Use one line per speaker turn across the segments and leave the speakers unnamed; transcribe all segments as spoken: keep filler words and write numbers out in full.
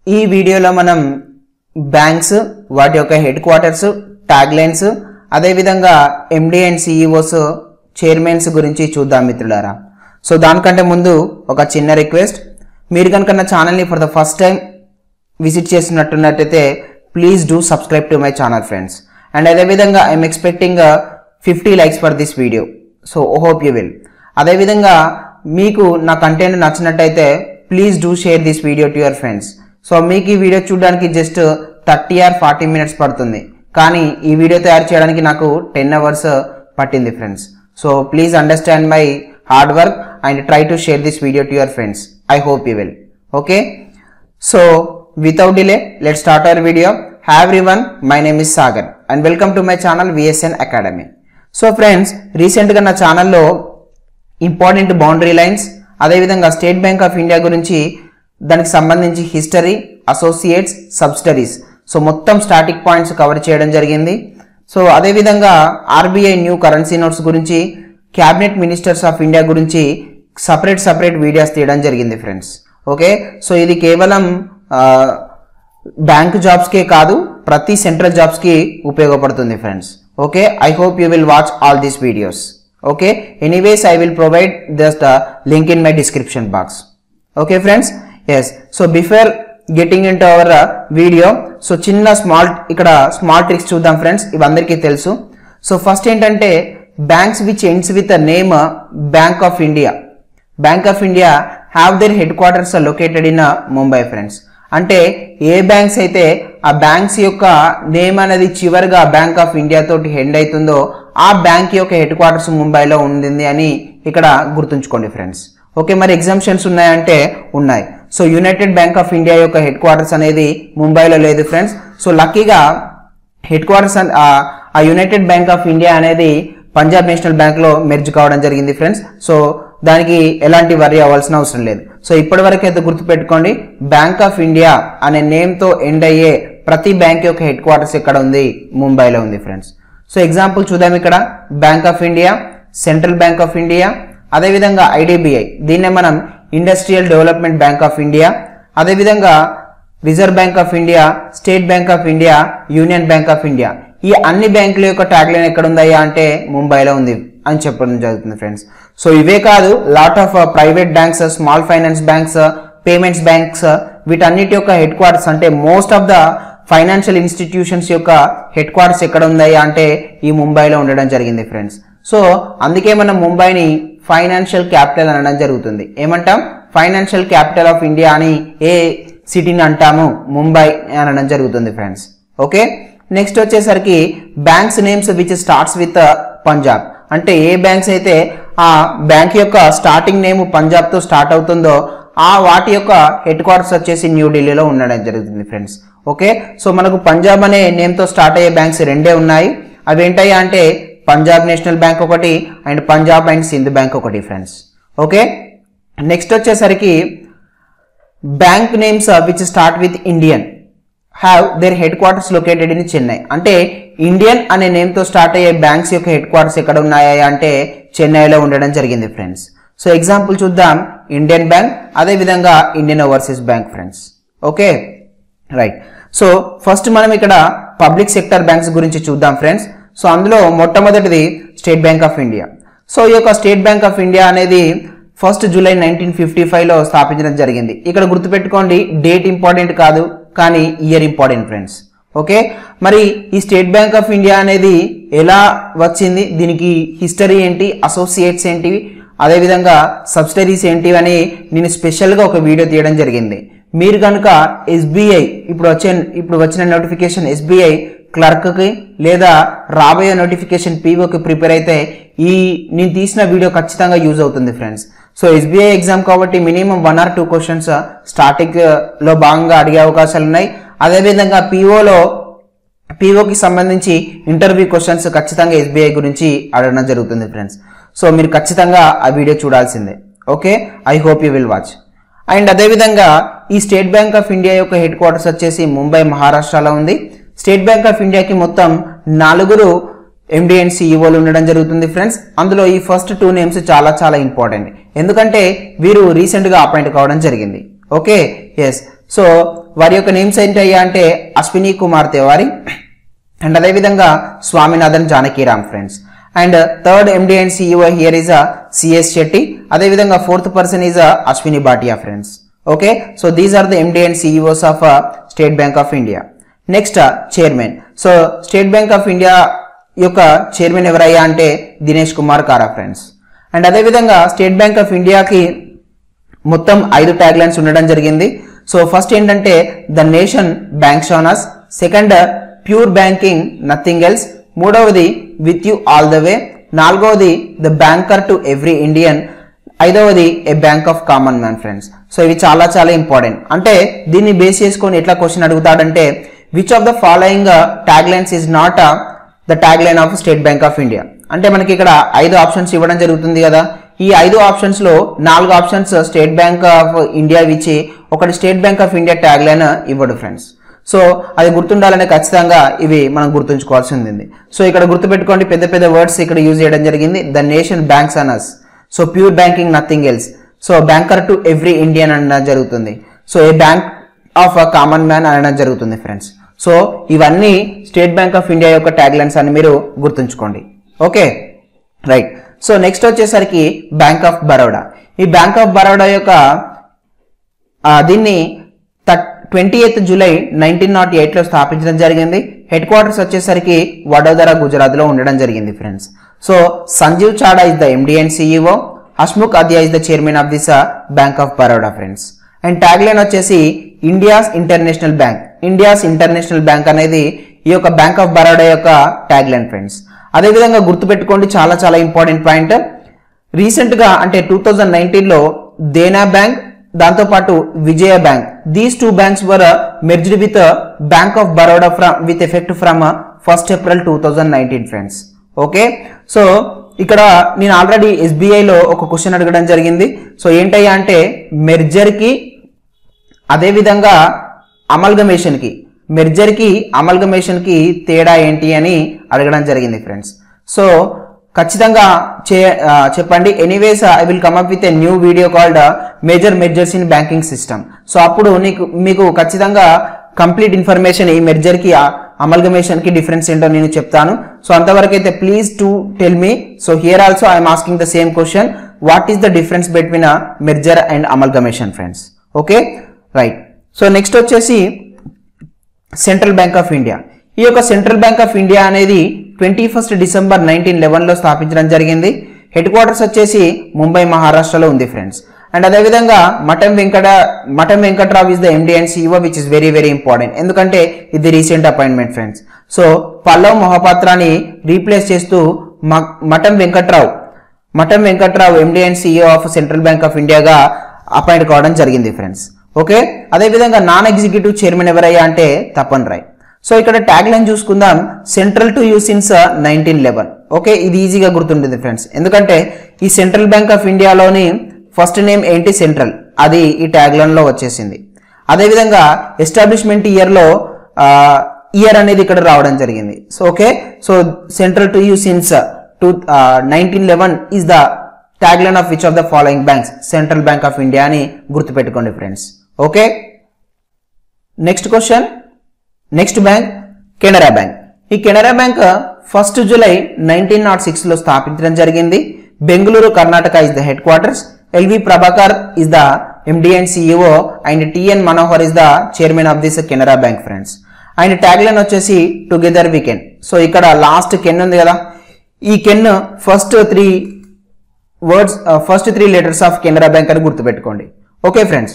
ఈ వీడియోలో మనం బ్యాంక్స్ వాటి యొక్క హెడ్ క్వార్టర్స్ ట్యాగ్ లైన్స్ అదే విధంగా ఎండి అండ్ సిఇఓస్ చైర్మన్స్ గురించి చూద్దాం మిత్రులారా. సో దానికంటే ముందు ఒక చిన్న రిక్వెస్ట్, మీరు కనుక నా ఛానల్ని for the first time visit చేసినట్టున్నట్టయితే please do subscribe to my channel friends. And అదేవిధంగా I'm expecting fifty likes for this video, so hope you will. అదేవిధంగా మీకు నా కంటెంట్ నచ్చినట్టయితే please do share this video to your friends. So మీకు ఈ వీడియో చూడడానికి just thirty or forty minutes పడుతుంది, కానీ ఈ వీడియో తయారు చేయడానికి నాకు టెన్ అవర్స్ పట్టింది friends. So please understand my hard work and try to share this video to your friends. I hope you will. Okay, so without delay let's start our video. Hi everyone, my name is Sagar and welcome to my channel V S N Academy. So friends, recent గా నా ఛానల్లో important boundary lines అదే విధంగా state bank of India గురించి దానికి సంబంధించి history, associates, subsidiaries, so మొత్తం static points cover చేయడం జరిగింది. సో అదే విధంగా ఆర్బీఐ న్యూ కరెన్సీ నోట్స్ గురించి, క్యాబినెట్ మినిస్టర్స్ ఆఫ్ ఇండియా గురించి సపరేట్ సపరేట్ వీడియోస్ తీయడం జరిగింది ఫ్రెండ్స్. ఓకే, సో ఇది కేవలం బ్యాంక్ జాబ్స్కే కాదు, ప్రతి సెంట్రల్ జాబ్స్కి ఉపయోగపడుతుంది friends. Okay, I hope you will watch all these videos. Okay, anyways I will provide just link in my description box. Okay friends, yes. So before getting in to our video, so చిన్న small ఇక్కడ small tricks చూద్దాం friends, ఇవి అందరికీ తెలుసు. So first ఏంటంటే banks which ends with name bank of India, bank of India have their head quarters located in Mumbai friends. అంటే ఏ banks అయితే ఆ బ్యాంక్స్ యొక్క నేమ్ అనేది చివరిగా బ్యాంక్ ఆఫ్ ఇండియా తోటి హెడ్ అవుతుందో ఆ బ్యాంక్ యొక్క హెడ్ క్వార్టర్స్ ముంబైలో ఉంది అని ఇక్కడ గుర్తుంచుకోండి ఫ్రెండ్స్. ఓకే, మరి ఎగ్జామ్షన్స్ ఉన్నాయంటే ఉన్నాయి. So united bank of India యొక్క హెడ్ క్వార్టర్స్ అనేది ముంబైలో లేదు ఫ్రెండ్స్. సో లక్కీగా హెడ్ క్వార్టర్స్ ఆ యునైటెడ్ బ్యాంక్ ఆఫ్ ఇండియా అనేది పంజాబ్ నేషనల్ బ్యాంక్ లో మెర్జ్ కావడం జరిగింది ఫ్రెండ్స్. సో దానికి ఎలాంటి వరీ అవ్వాల్సిన అవసరం లేదు. సో ఇప్పటి వరకు అయితే గుర్తుపెట్టుకోండి, బ్యాంక్ ఆఫ్ ఇండియా అనే నేమ్ తో ఎండ్ అయ్యే ప్రతి బ్యాంక్ యొక్క హెడ్ క్వార్టర్స్ ఎక్కడ ఉంది? ముంబైలో ఉంది ఫ్రెండ్స్. సో ఎగ్జాంపుల్ చూద్దాం. ఇక్కడ bank of India, central bank of India, అదేవిధంగా ఐడిబిఐ, దీన్నే మనం industrial development bank of India, అదేవిధంగా reserve bank of India, state bank of India, union bank of India. ఈ అన్ని బ్యాంకుల యొక్క ట్యాగ్ లైన్ ఎక్కడ ఉందయ్యా అంటే ముంబైలో ఉంది అని చెప్పడం జరుగుతుంది ఫ్రెండ్స్. సో ఇవే కాదు, lot of private banks, small finance banks, payments banks, వీటన్నిటి యొక్క హెడ్ క్వార్టర్స్ అంటే most of the financial institutions యొక్క హెడ్ క్వార్టర్స్ ఎక్కడ ఉందయ్యా అంటే ఈ ముంబైలో ఉండడం జరిగింది ఫ్రెండ్స్. సో అందుకే మనం ముంబైని ఫైనాన్షియల్ క్యాపిటల్ అనడం జరుగుతుంది. ఏమంటాం? ఫైనాన్షియల్ క్యాపిటల్ ఆఫ్ ఇండియా అని ఏ సిటీని అంటాము? ముంబై అనడం జరుగుతుంది ఫ్రెండ్స్. ఓకే, నెక్స్ట్ వచ్చేసరికి banks names which starts with Punjab. అంటే ఏ బ్యాంక్స్ అయితే ఆ బ్యాంక్ యొక్క స్టార్టింగ్ నేమ్ పంజాబ్ తో స్టార్ట్ అవుతుందో ఆ వాటి యొక్క హెడ్ క్వార్టర్స్ వచ్చేసి న్యూఢిల్లీలో ఉండడం జరుగుతుంది ఫ్రెండ్స్. ఓకే, సో మనకు పంజాబ్ అనే నేమ్ తో స్టార్ట్ అయ్యే బ్యాంక్స్ రెండే ఉన్నాయి. అవి ఏంటయ్యా అంటే పంజాబ్ నేషనల్ బ్యాంక్ ఒకటి and Punjab and Sindh bank ఒకటి ఫ్రెండ్స్. ఓకే, నెక్స్ట్ వచ్చేసరికి bank names which start with Indian have their head quarters located in Chennai. అంటే ఇండియన్ అనే నేమ్ తో స్టార్ట్ అయ్యే బ్యాంక్స్ యొక్క హెడ్ క్వార్టర్స్ ఎక్కడ ఉన్నాయా అంటే చెన్నైలో ఉండడం జరిగింది ఫ్రెండ్స్. సో ఎగ్జాంపుల్ చూద్దాం. ఇండియన్ బ్యాంక్, అదే విధంగా Indian overseas bank friends. Okay right. So first మనం ఇక్కడ పబ్లిక్ సెక్టర్ బ్యాంక్స్ గురించి చూద్దాం ఫ్రెండ్స్. సో అందులో మొట్టమొదటిది state bank of India. So ఈ యొక్క స్టేట్ బ్యాంక్ ఆఫ్ ఇండియా అనేది first July nineteen fifty five లో స్థాపించడం జరిగింది. ఇక్కడ గుర్తుపెట్టుకోండి, డేట్ ఇంపార్టెంట్ కాదు కానీ ఇయర్ ఇంపార్టెంట్ ఫ్రెండ్స్. ఓకే, మరి ఈ స్టేట్ బ్యాంక్ ఆఫ్ ఇండియా అనేది ఎలా వచ్చింది, దీనికి హిస్టరీ ఏంటి, అసోసియేట్స్ ఏంటివి, అదేవిధంగా సబ్సిడరీస్ ఏంటివి అని నేను స్పెషల్గా ఒక వీడియో తీయడం జరిగింది. మీరు కనుక ఎస్బీఐ ఇప్పుడు వచ్చే ఇప్పుడు వచ్చిన నోటిఫికేషన్ ఎస్బీఐ క్లర్క్కి లేదా రాబోయే నోటిఫికేషన్ పీఓకి ప్రిపేర్ అయితే ఈ నేను తీసిన వీడియో ఖచ్చితంగా యూజ్ అవుతుంది ఫ్రెండ్స్. సో ఎస్బీఐ ఎగ్జామ్ కాబట్టి minimum one or two questions starting లో భాగంగా అడిగే అవకాశాలు ఉన్నాయి. అదేవిధంగా పీఓలో పీఓకి సంబంధించి ఇంటర్వ్యూ క్వశ్చన్స్ ఖచ్చితంగా ఎస్బీఐ గురించి అడగడం జరుగుతుంది ఫ్రెండ్స్. సో మీరు ఖచ్చితంగా ఆ వీడియో చూడాల్సిందే. Okay, I hope you will watch. And అదేవిధంగా ఈ స్టేట్ బ్యాంక్ ఆఫ్ ఇండియా యొక్క హెడ్ క్వార్టర్స్ వచ్చేసి ముంబై, మహారాష్ట్రలో ఉంది. స్టేట్ బ్యాంక్ ఆఫ్ ఇండియాకి మొత్తం నలుగురు ఎండి అండ్ సిఇఓలు ఉండడం జరుగుతుంది ఫ్రెండ్స్. అందులో ఈ ఫస్ట్ టూ నేమ్స్ చాలా చాలా ఇంపార్టెంట్, ఎందుకంటే వీరు రీసెంట్ గా అపాయింట్ కావడం జరిగింది. Okay, yes. సో వారి యొక్క నేమ్స్ ఏంటయ్యా అంటే అశ్విని కుమార్ తివారీ అండ్ అదేవిధంగా Swaminathan Janakiram friends. And third MD and CEO here is a CS Shetty. అదేవిధంగా fourth person is a Ashwini Bhatia friends. Okay, so these are the MD and CEOs of state bank of India. Next chairman. So state bank of India యొక్క chairman ఎవరయ్యా అంటే Dinesh Kumar Khara friends. And అదేవిధంగా state bank of ఇండియాకి మొత్తం ఐదు tag lines ఉండడం జరిగింది. So first ఏంటంటే the nation banks on us, second pure banking nothing else, మూడవది with you all the way, నాలుగవది the banker to every Indian, ఐదవది a bank of common man friends. So ఇవి చాలా చాలా important. అంటే దీన్ని బేస్ చేసుకొని ఎట్లా క్వశ్చన్ అడుగుతాడంటే which of the following tag lines is not the tag line of state bank of India. అంటే మనకి ఇక్కడ ఐదు ఆప్షన్స్ ఇవ్వడం జరుగుతుంది కదా, ఈ ఐదు ఆప్షన్స్ లో నాలుగు options state bank of India ఇచ్చి ఒకటి state bank of India tag line ఇవ్వడు ఫ్రెండ్స్. సో అది గుర్తుండాలనే ఖచ్చితంగా ఇవి మనం గుర్తుంచుకోవాల్సి ఉంది. సో ఇక్కడ గుర్తుపెట్టుకోండి, పెద్ద పెద్ద వర్డ్స్ ఇక్కడ యూజ్ చేయడం జరిగింది. The nation banks on us, so pure banking nothing else, so banker to every Indian అనడం జరుగుతుంది, so a bank of a common man అనడం జరుగుతుంది ఫ్రెండ్స్. సో ఇవన్నీ స్టేట్ బ్యాంక్ ఆఫ్ ఇండియా యొక్క ట్యాగ్ లైన్స్ అని మీరు గుర్తుంచుకోండి. Okay right. సో నెక్స్ట్ వచ్చేసరికి బ్యాంక్ ఆఫ్ బరోడా. ఈ బ్యాంక్ ఆఫ్ బరోడా యొక్క దీన్ని twenty eighth July nineteen not eight లో స్థాపించడం జరిగింది. హెడ్ క్వార్టర్స్ వచ్చేసరికి వడోదర గుజరాత్ లో ఉండడం జరిగింది friends. So Sanjeev Chadha is the MD and CEO, Hasmukh Adhia is the chairman of this bank of Baroda friends. And tag line వచ్చేసి India's international bank. India's international bank అనేది ఈ యొక్క బ్యాంక్ ఆఫ్ బరోడా యొక్క ట్యాగ్ లైన్ ఫ్రెండ్స్. అదేవిధంగా గుర్తుపెట్టుకోండి, చాలా చాలా ఇంపార్టెంట్ పాయింట్, రీసెంట్ గా అంటే టూ థౌజండ్ నైన్టీన్ లో దేనా బ్యాంక్, దాంతో పాటు Vijaya bank, these two banks were merged with bank of Baroda from with effect from first April two thousand nineteen friends. Okay, so ఇక్కడ నేను ఆల్రెడీ ఎస్బీఐ లో ఒక క్వశ్చన్ అడగడం జరిగింది. సో ఏంటయ్యా అంటే మెర్జర్ కి అదేవిధంగా అమల్గమేషన్ కి మెర్జర్ కి అమల్గమేషన్ కి తేడా ఏంటి అని అడగడం జరిగింది ఫ్రెండ్స్. సో ఖచ్చితంగా చెప్పండి. Anyways I will come up with a new video called major mergers in banking system. So అప్పుడు నీకు మీకు ఖచ్చితంగా కంప్లీట్ ఇన్ఫర్మేషన్ ఈ మెర్జర్ కి అమల్గమేషన్ కి డిఫరెన్స్ ఏంటో నేను చెప్తాను. సో అంతవరకు అయితే please to tell me. So here also I'm asking the same question, what is the difference between merger and amalgamation friends. Okay right. So next వచ్చేసి సెంట్రల్ బ్యాంక్ ఆఫ్ ఇండియా. ఈ యొక్క central bank of India అనేది twenty first December nineteen eleven లో స్థాపించడం జరిగింది. Head quarters వచ్చేసి ముంబై మహారాష్ట్రలో ఉంది ఫ్రెండ్స్. అండ్ అదేవిధంగా Matam Venkata Matam Venkatrao is the MD and CEO, which is very very important, ఎందుకంటే ఇది recent appointment friends. So Pallav మొహపాత్రాని రీప్లేస్ చేస్తూ Matam Venkatrao Matam Venkatrao MD and CEO of central bank of ఇండియాగా అపాయింట్ కావడం జరిగింది ఫ్రెండ్స్. ఓకే, అదేవిధంగా నాన్ ఎగ్జిక్యూటివ్ చైర్మన్ ఎవరయ్యా అంటే తపన్ రాయ్. సో ఇక్కడ ట్యాగ్ లైన్ చూసుకుందాం, central to you since nineteen eleven. Okay, ఇది ఈజీగా గుర్తుంటుంది ఫ్రెండ్స్, ఎందుకంటే ఈ సెంట్రల్ బ్యాంక్ ఆఫ్ ఇండియాలోని ఫస్ట్ నేమ్ ఏంటి సెంట్రల్, అది ఈ ట్యాగ్ లైన్ లో వచ్చేసింది. అదేవిధంగా ఎస్టాబ్లిష్మెంట్ ఇయర్ లో ఇయర్ అనేది ఇక్కడ రావడం జరిగింది. So okay, so central to you since two nineteen eleven is the tag line of which of the following banks, central bank of India అని గుర్తుపెట్టుకోండి friends. Okay, next question. Next bank Canara bank. ఈ Canara bank first July nineteen not six లో స్థాపించడం జరిగింది. Bengaluru Karnataka is the head quarters. L V Prabhakar is the MD and CEO and T N Manohar is the chairman of this Canara bank friends. And tag line వచ్చేసి together we can. So ఇక్కడ last can ఉంది కదా, ఈ can first three words first three letters of Canara bank అని గుర్తుపెట్టుకోండి. Okay friends,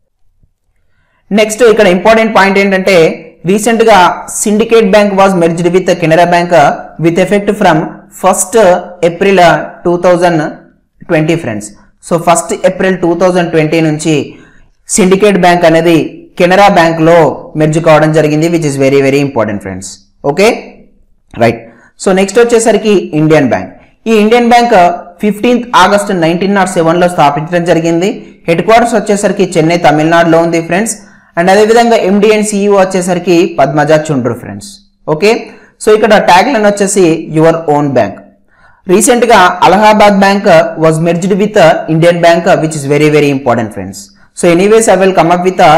next ఇక్కడ important point ఏంటంటే recent గా syndicate bank was merged with Canara bank with effect from first April two thousand twenty friends. So first April two thousand twenty నుంచి syndicate bank అనేది Canara bank లో merge కావడం జరిగింది, which is very very important friends. Okay right. So next వచ్చేసరికి Indian bank. ఈ Indian bank fifteenth August nineteen not seven లో స్థాపించడం జరిగింది. హెడ్ క్వార్టర్స్ వచ్చేసరికి చెన్నై తమిళనాడులో ఉంది ఫ్రెండ్స్. అండ్ అదేవిధంగా ఎండి అండ్ సిఇఓ వచ్చేసరికి Padmaja Chundru friends. Okay, so ఇక్కడ ట్యాగ్ లైన్ వచ్చేసి యువర్ ఓన్ బ్యాంక్. రీసెంట్ గా Allahabad bank was merged with Indian bank, which is very very important friends. So anyways I will come up with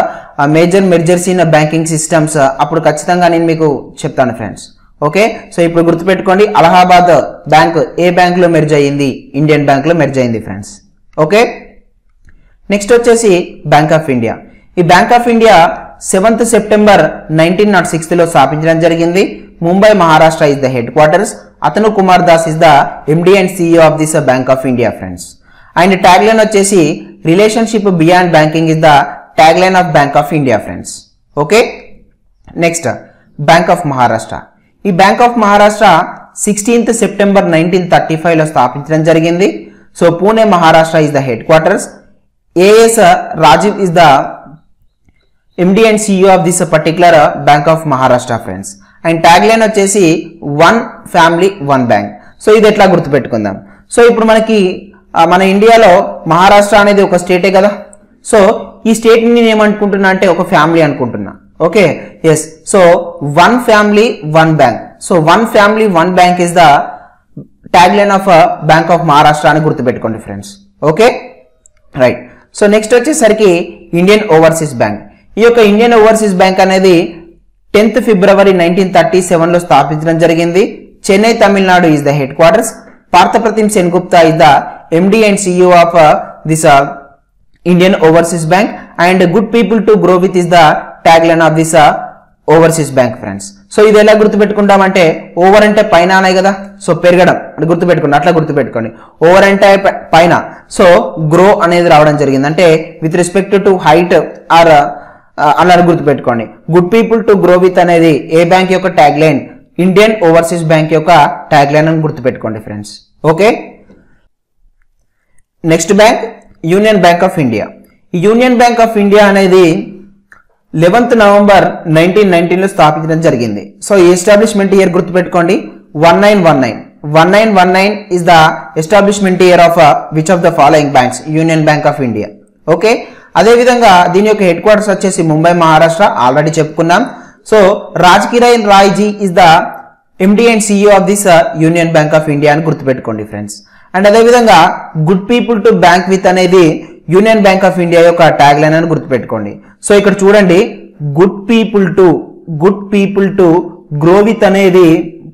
major mergers in banking systems అప్పుడు ఖచ్చితంగా నేను మీకు చెప్తాను friends. Okay, so ఇప్పుడు గుర్తుపెట్టుకోండి, Allahabad bank ఏ bank లో మెర్జ్ అయ్యింది? ఇండియన్ బ్యాంక్ లో మెర్జ్ అయింది ఫ్రెండ్స్. ఓకే, నెక్స్ట్ వచ్చేసి బ్యాంక్ ఆఫ్ ఇండియా. ఈ bank of India seventh September nineteen not sixth లో స్థాపించడం జరిగింది. Mumbai Maharashtra is the head quarters. అతను Kumar Das is the MD and CEO of this bank of India friends. And tag line వచ్చేసి relationship beyond banking is the tag line of bank of India friends. Okay, next bank of Maharashtra. ఈ bank of Maharashtra sixteenth September nineteen thirty five లో స్థాపించడం జరిగింది. So Pune Maharashtra is the head quarters. A S Rajeev is the MD and CEO of this particular bank of Maharashtra friends. And tag line వచ్చేసి one family one bank. So ఇది ఎట్లా గుర్తుపెట్టుకుందాం? So ఇప్పుడు మనకి మన ఇండియాలో మహారాష్ట్ర అనేది ఒక స్టేటే కదా. సో ఈ స్టేట్ ని నేను ఏమనుకుంటున్నా అంటే ఒక ఫ్యామిలీ అనుకుంటున్నా. Okay, yes. So one family one bank. So one family one bank is the tag line of bank of Maharashtra అని గుర్తుపెట్టుకోండి friends. Okay, right. So next వచ్చేసరికి ఇండియన్ ఓవర్సీస్ బ్యాంక్. ఈ యొక్క ఇండియన్ ఓవర్సీస్ బ్యాంక్ అనేది tenth February nineteen thirty seven లో స్థాపించడం జరిగింది. Chennai Tamil Nadu is the head quarters. Partha Pratim Sengupta is the MD and CEO of this Indian overseas bank. And good people to grow with is the tag line of this overseas bank friends. So ఇది ఎలా గుర్తుపెట్టుకుంటామంటే over అంటే పైన అనే కదా, so పెరగడం అని గుర్తుపెట్టుకోండి, అట్లా గుర్తుపెట్టుకోండి. ఓవర్ అంటే పైన, సో గ్రో అనేది రావడం జరిగింది అంటే with respect to height or అలా గుర్తుపెట్టుకోండి. Good people to grow with అనేది ఏ బ్యాంక్ యొక్క tag line? Indian overseas bank యొక్క ట్యాగ్ లైన్ అని గుర్తుపెట్టుకోండి friends. Okay, next bank union bank of India. ఈ యూనియన్ బ్యాంక్ ఆఫ్ ఇండియా అనేది లెవెన్త్ నవంబర్ నైన్టీన్ నైన్టీన్ లో స్థాపించడం జరిగింది. సో ఈ ఎస్టాబ్లిష్మెంట్ ఇయర్ గుర్తుపెట్టుకోండి, one nine one nine one nine one nine is the establishment year of which of the following banks? Union bank of India. Okay, అదే విధంగా దీని యొక్క హెడ్ క్వార్టర్స్ వచ్చేసి ముంబై మహారాష్ట్ర, ఆల్రెడీ చెప్పుకున్నాం. So Raj Kiran Rai ji is the MD and CEO of this union bank of India అని గుర్తుపెట్టుకోండి friends. And అదే విధంగా good people to bank with అనేది యూనియన్ బ్యాంక్ ఆఫ్ ఇండియా యొక్క ట్యాగ్ లైన్ అని గుర్తుపెట్టుకోండి. సో ఇక్కడ చూడండి, good people to good people to grow with అనేది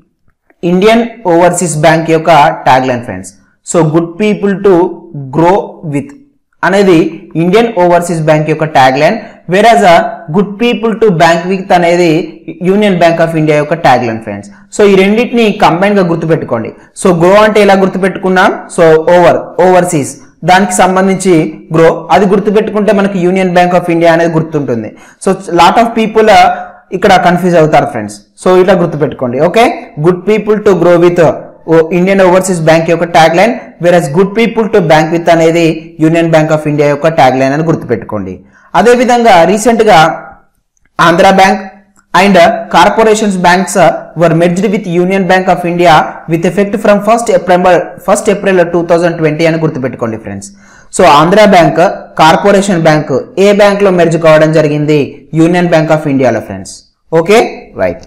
ఇండియన్ ఓవర్సీస్ బ్యాంక్ యొక్క tag line friends. So good people to grow with అనేది Indian overseas bank యొక్క tag line, whereas good people to bank with అనేది union bank of India యొక్క tag line friends. So ఈ రెండింటిని combine గా గుర్తుపెట్టుకోండి. So grow అంటే ఎలా గుర్తుపెట్టుకున్నాం? సో ఓవర్ ఓవర్సీస్ దానికి సంబంధించి గ్రో అది గుర్తుపెట్టుకుంటే మనకి యూనియన్ బ్యాంక్ ఆఫ్ ఇండియా అనేది గుర్తుంటుంది. సో లాట్ ఆఫ్ పీపుల్ ఇక్కడ కన్ఫ్యూజ్ అవుతారు ఫ్రెండ్స్. సో ఇట్లా గుర్తుపెట్టుకోండి. Okay, good people to grow with Indian overseas bank యొక్క tag line, whereas good people to bank with అనేది యూనియన్ బ్యాంక్ ఆఫ్ ఇండియా యొక్క tag line అని గుర్తుపెట్టుకోండి. అదే విధంగా రీసెంట్ గా Andhra bank and corporations banks were merged with union bank of India with effect from first April first April two thousand twenty అని గుర్తుపెట్టుకోండి friends. So Andhra bank corporation bank ఏ bank లో మెర్జ్ కావడం జరిగింది? యూనియన్ బ్యాంక్ ఆఫ్ ఇండియాలో friends. Okay, right.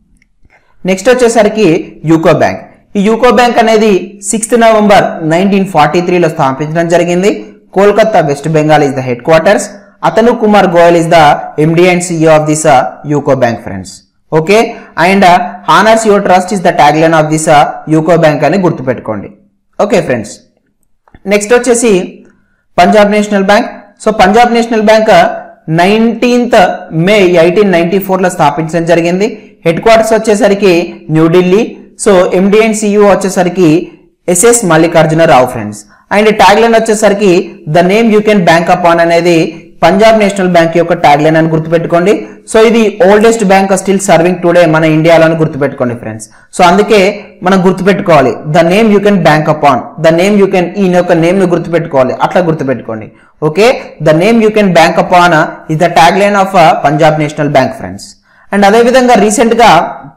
Next వచ్చేసరికి UCO bank. ఈ UCO bank అనేది sixth November nineteen forty three లో స్థాపించడం జరిగింది. Kolkata West Bengal is the head quarters. అతను Kumar Goel is the MD and CEO of this UCO bank friends. Okay, and honours your trust is the tag line of this UCO bank అని గుర్తుపెట్టుకోండి. Okay friends, next వచ్చేసి Punjab national bank. So Punjab national bank nineteenth May eighteen ninety four లో స్థాపించడం జరిగింది. Head quarters వచ్చేసరికి New Delhi. So MD and CEO వచ్చేసరికి S S Mallikarjuna Rao friends. And tag line వచ్చేసరికి the name you can bank upon అనేది పంజాబ్ నేషనల్ బ్యాంక్ యొక్క tag line అని గుర్తుపెట్టుకోండి. సో ఇది oldest bank still serving today మన ఇండియాలో గుర్తుపెట్టుకోండి ఫ్రెండ్స్. సో అందుకే మనం గుర్తుపెట్టుకోవాలి, the name you can bank upon, the name you can, ఈ యొక్క నేమ్ ను గుర్తుపెట్టుకోవాలి, అట్లా గుర్తుపెట్టుకోండి. Okay, the name you can bank upon is the tag line of Punjab national bank friends. And అదే విధంగా రీసెంట్ గా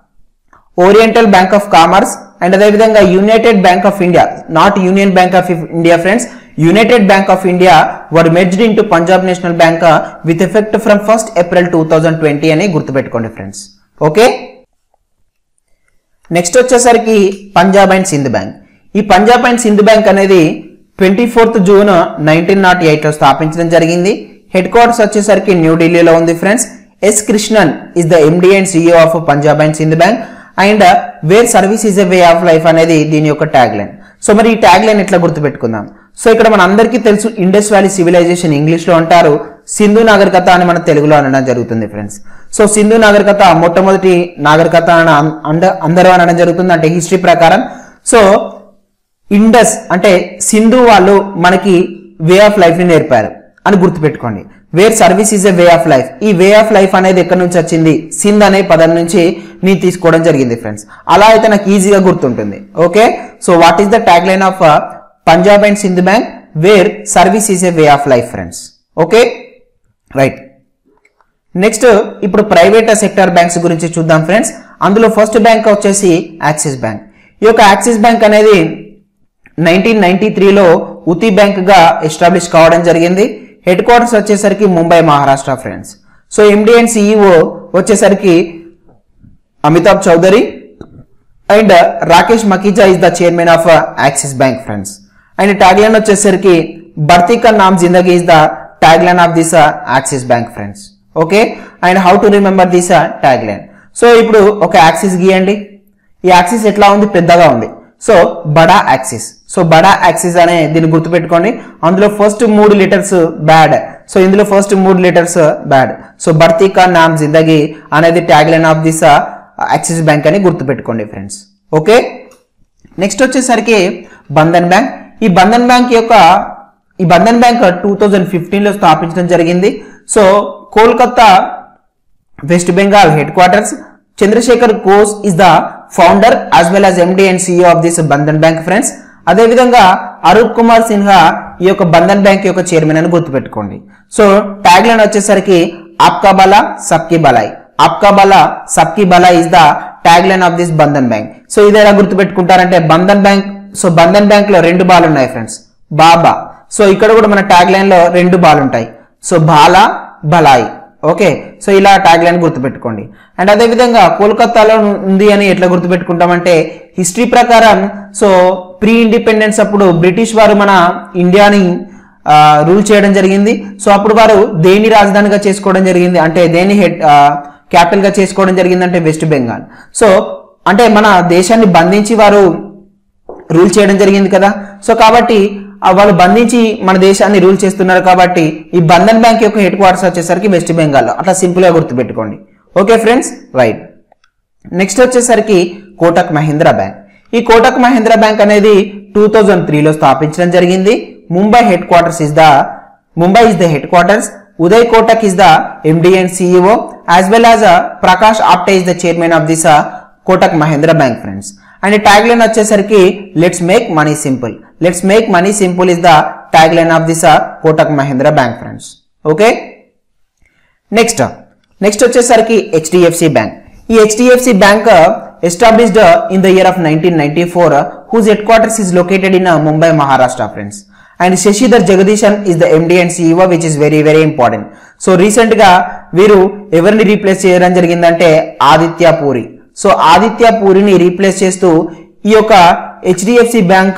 oriental bank of commerce and అదే విధంగా united bank of India, not union bank of India friends, united bank of India were merged into Punjab national bank with effect from first April two thousand twenty అని గుర్తుపెట్టుకోండి friends. Okay, next వచ్చేసరికి Punjab and Sindh bank. ఈ Punjab and Sindh bank అనేది twenty fourth June nineteen not eight లో స్థాపించడం జరిగింది. Head quarters వచ్చేసరికి న్యూఢిల్లీలో ఉంది friends. S Krishnan is the MD and CEO of Punjab and Sindh bank and where service is a way of life అనేది దీని యొక్క ట్యాగ్ లైన్. సో మరి ఈ ట్యాగ్ లైన్ ఎట్లా గుర్తుపెట్టుకుందాం? సో ఇక్కడ మన అందరికీ తెలుసు ఇండస్ వ్యాలీ సివిలైజేషన్ ఇంగ్లీష్ లో అంటారు, సింధు నాగరికత అని మన తెలుగులో అనడం జరుగుతుంది ఫ్రెండ్స్. సో సింధు నాగరికత మొట్టమొదటి నాగరికత అని అందరూ అనడం జరుగుతుంది అంటే హిస్టరీ ప్రకారం. సో ఇండస్ అంటే సింధు వాళ్ళు మనకి వే ఆఫ్ లైఫ్ ని నేర్పారు అని గుర్తుపెట్టుకోండి. Where service is a way of life, ఈ వే ఆఫ్ లైఫ్ అనేది ఎక్కడి నుంచి వచ్చింది? సింధ్ అనే పదం నుంచి నేను తీసుకోవడం జరిగింది ఫ్రెండ్స్. అలా అయితే నాకు ఈజీగా గుర్తుంటుంది. Okay, so what is the tag line of Punjab and Sindh bank? Where service is a way of life friends. Okay right. Next ఇప్పుడు ప్రైవేట్ సెక్టర్ బ్యాంక్స్ గురించి చూద్దాం ఫ్రెండ్స్. అందులో ఫస్ట్ బ్యాంక్ వచ్చేసి యాక్సిస్ బ్యాంక్. ఈ యొక్క యాక్సిస్ బ్యాంక్ అనేది nineteen ninety త్రీలో UTI bank గా ఎస్టాబ్లిష్ కావడం జరిగింది. హెడ్ క్వార్టర్స్ వచ్చేసరికి Mumbai Maharashtra friends. So MD and CEO వచ్చేసరికి Amitabh Chaudhary and Rakesh Makhija is the chairman of Axis bank friends. And tag line వచ్చేసరికి బర్తీ కా నామ్ జిందగీ is the tag line of this Axis bank friends. Okay, and how to remember this tag line? So ఇప్పుడు ఒక axis గీయండి. ఈ యాక్సిస్ ఎట్లా ఉంది? పెద్దగా ఉంది. సో బడా యాక్సిస్. సో బడా యాక్సిస్ అనే దీన్ని గుర్తుపెట్టుకోండి. అందులో ఫస్ట్ మూడు లెటర్స్ బ్యాడ్. సో ఇందులో ఫస్ట్ మూడు లెటర్స్ బ్యాడ్. సో బర్తీ కా నామ్ జిందగీ అనేది tag line of this Axis bank అని గుర్తుపెట్టుకోండి ఫ్రెండ్స్. ఓకే, నెక్స్ట్ వచ్చేసరికి బంధన్ బ్యాంక్. ఈ బంధన్ బ్యాంక్ యొక్క ఈ Bandhan bank two thousand fifteen లో స్థాపించడం జరిగింది. So Kolkata West Bengal headquarters. Chandrashekhar Ghosh is the founder as well as MD and CEO of this Bandhan bank friends. అదే విధంగా అరూప్ కుమార్ సిన్హా ఈ యొక్క బంధన్ బ్యాంక్ యొక్క చైర్మన్ అని గుర్తుపెట్టుకోండి. సో ట్యాగ్ లైన్ వచ్చేసరికి ఆప్కా బలా సబ్కి బలాయ్. ఆప్కా బలా సబ్కి బలాయ్ is the tag line of this Bandhan bank. So ఇది ఎలా గుర్తుపెట్టుకుంటారంటే Bandhan bank. So Bandhan bank లో రెండు బాల్ ఉన్నాయి ఫ్రెండ్స్, బాబా. సో ఇక్కడ కూడా మన ట్యాగ్ లైన్ లో రెండు బాల్ ఉంటాయి. సో బాలా బలాయి. ఓకే, సో ఇలా ట్యాగ్ లైన్ గుర్తుపెట్టుకోండి. అండ్ అదే విధంగా కోల్కతాలో ఉంది అని ఎట్లా గుర్తుపెట్టుకుంటామంటే హిస్టరీ ప్రకారం సో ప్రీ ఇండిపెండెన్స్ అప్పుడు బ్రిటిష్ వారు మన ఇండియాని రూల్ చేయడం జరిగింది. సో అప్పుడు వారు దేని రాజధానిగా చేసుకోవడం జరిగింది అంటే దేని హెడ్ క్యాపిటల్ గా చేసుకోవడం జరిగింది అంటే వెస్ట్ బెంగాల్. సో అంటే మన దేశాన్ని బంధించి వారు రూల్ చేయడం జరిగింది కదా. సో కాబట్టి వాళ్ళు బంధించి మన దేశాన్ని రూల్ చేస్తున్నారు కాబట్టి ఈ బంధన్ బ్యాంక్ యొక్క హెడ్ క్వార్టర్స్ వచ్చేసరికి వెస్ట్ బెంగాల్. అట్లా సింపుల్ గా గుర్తుపెట్టుకోండి. Okay friends right. నెక్స్ట్ వచ్చేసరికి కోటక్ మహీంద్రా బ్యాంక్. ఈ కోటక్ మహీంద్రా బ్యాంక్ అనేది టూ థౌజండ్ త్రీలో స్థాపించడం జరిగింది. Mumbai headquarters is the Mumbai is the head quarters. Uday Kotak is the MD and CEO as well as Prakash Apte is the chairman of this Kotak Mahindra bank friends. And tag line వచ్చేసరికి let's make money simple. Let's make money simple is the tag line of this Kotak Mahindra bank friends. Okay, next next వచ్చేసరికి HDFC bank. ఈ HDFC bank established in the year of nineteen ninety four whose headquarters is located in Mumbai Maharashtra friends. And Sashidhar Jagdishan is the MD and CEO which is very very important. So recent గా వీరు ఎవరిని replace చేయడం జరిగిందంటే Aditya Puri. So Aditya పూరిని replace చేస్తూ ఈ యొక్క HDFC bank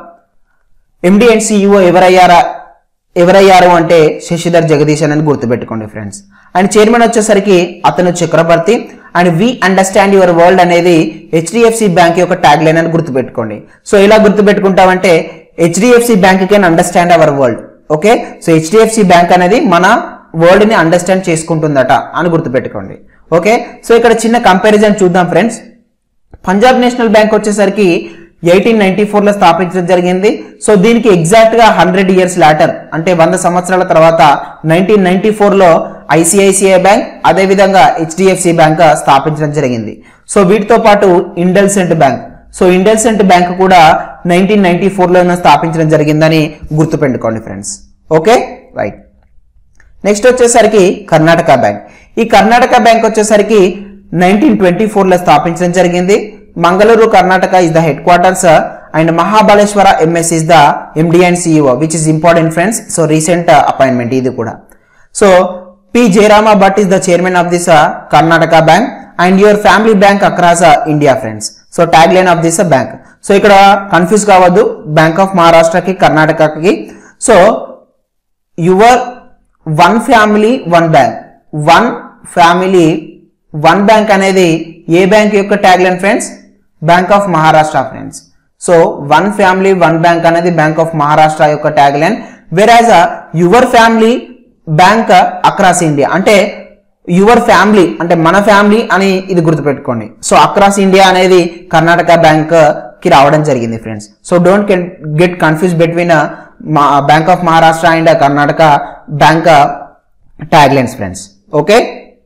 MD and CEO ఎవరయ్యారా ఎవరయ్యారు అంటే శశిధర్ జగదీశన్ అని గుర్తుపెట్టుకోండి ఫ్రెండ్స్. అండ్ చైర్మన్ వచ్చేసరికి Atanu Chakraborty. And we understand your world అనేది హెచ్డిఎఫ్సి బ్యాంక్ యొక్క ట్యాగ్ లైన్ అని గుర్తుపెట్టుకోండి. సో ఇలా గుర్తుపెట్టుకుంటామంటే HDFC bank can understand our world. Okay, so HDFC bank అనేది మన వరల్డ్ ని అండర్స్టాండ్ చేసుకుంటుందట అని గుర్తుపెట్టుకోండి. ఓకే, సో ఇక్కడ చిన్న కంపారిజన్ చూద్దాం ఫ్రెండ్స్. పంజాబ్ నేషనల్ బ్యాంక్ వచ్చేసరికి ఎయిటీన్ నైన్టీ ఫోర్ లో స్థాపించడం జరిగింది. సో దీనికి ఎగ్జాక్ట్ గా హండ్రెడ్ ఇయర్స్ లాటర్ అంటే వంద సంవత్సరాల తర్వాత నైన్టీన్ నైన్టీ ఫోర్ లో ఐసిఐసిఐ బ్యాంక్ అదే విధంగా హెచ్డిఎఫ్సి బ్యాంక్ స్థాపించడం జరిగింది. సో వీటితో పాటు IndusInd bank so IndusInd bank కూడా నైన్టీన్ నైన్టీ ఫోర్ లో స్థాపించడం జరిగిందని గుర్తుపెట్టుకోండి ఫ్రెండ్స్. Okay right. నెక్స్ట్ వచ్చేసరికి కర్ణాటక బ్యాంక్. ఈ కర్ణాటక బ్యాంక్ వచ్చేసరికి నైన్టీన్ ట్వంటీ ఫోర్ లో స్థాపించడం జరిగింది. Mangaluru Karnataka is the head quarters and Mahabaleshwara MS is the MD and CEO which is important friends. So recent appointment ఇది కూడా. So P Jayarama Bhat is the chairman of this Karnataka bank and your family bank across India friends. So tag line of this bank. So ఇక్కడ confuse కావద్దు bank of మహారాష్ట్రకి కర్ణాటకకి. So your one family one bank, one family one bank అనేది ఏ bank యొక్క tag line friends? Bank of Maharashtra friends. So one family one bank అనేది bank of Maharashtra యొక్క tag line. Whereas your family bank across India అంటే your family అంటే మన family అని ఇది గుర్తుపెట్టుకోండి. సో అక్రాస్ ఇండియా అనేది కర్ణాటక బ్యాంక్ కి రావడం జరిగింది friends. So don't get confuse between bank of Maharashtra and Karnataka bank tag lines friends. Okay,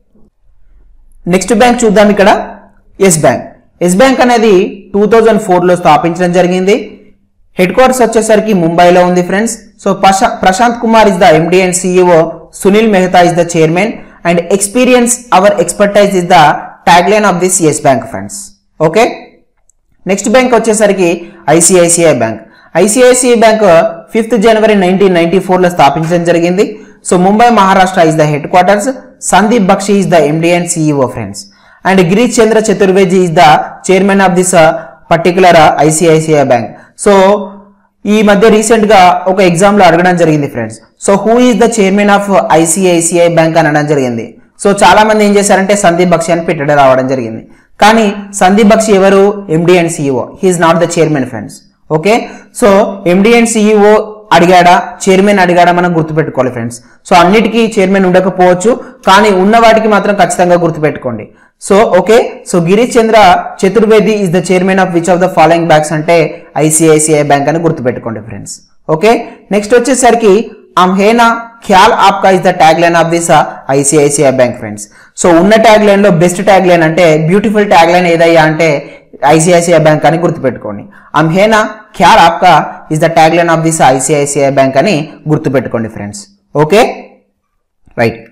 next bank చూద్దాం. ఇక్కడ ఎస్ బ్యాంక్. ఎస్ బ్యాంక్ అనేది టూ థౌజండ్ ఫోర్ లో స్థాపించడం జరిగింది. హెడ్ క్వార్టర్స్ వచ్చేసరికి ముంబైలో ఉంది friends. So Prashant Kumar is the MD and CEO, Sunil Mehta is the chairman and experience our expertise is the tag line of this Yes bank friends. Okay, next bank వచ్చేసరికి ICICI bank. ICICI bank fifth January nineteen ninety four లో స్థాపించడం జరిగింది. So Mumbai Maharashtra is the head quarters. Sandeep Bakhshi is the MD and CEO friends and Girish Chandra Chaturvedi is the chairman of this particular ICICI bank. So ఈ మధ్య recent గా ఒక exam లో అడగడం జరిగింది friends. So who is the chairman of ICICI bank అని అనడం జరిగింది. సో చాలా మంది ఏం చేశారంటే సందీప్ బక్షి అని పెట్టడం రావడం జరిగింది. కానీ సందీప్ బక్షి ఎవరు? MD and CEO. He is not the chairman friends. Okay, so MD and CEO అడిగాడా, చైర్మన్ అడిగాడా మనం గుర్తుపెట్టుకోవాలి ఫ్రెండ్స్. సో అన్నిటికీ చైర్మన్ ఉండకపోవచ్చు, కానీ ఉన్న వాటికి మాత్రం ఖచ్చితంగా గుర్తుపెట్టుకోండి. So okay, so Girish Chandra Chaturvedi is the chairman of which of the following banks అంటే ఐసిఐసిఐ బ్యాంక్ అని గుర్తుపెట్టుకోండి ఫ్రెండ్స్. ఓకే, నెక్స్ట్ వచ్చేసరికి అమ్హేనా ఖ్యాల్ ఆప్కా is the tag line of this ICICI bank friends. So ఉన్న ట్యాగ్ లైన్ లో బెస్ట్ ట్యాగ్ లైన్ అంటే బ్యూటిఫుల్ ట్యాగ్ లైన్ ఏదయ్యా అంటే ఐసిఐసిఐ బ్యాంక్ అని గుర్తుపెట్టుకోండి. అమ్హేనా ఖ్యాల్ ఆప్కా is the tag line of this ICICI bank అని గుర్తుపెట్టుకోండి ఫ్రెండ్స్. Okay, right.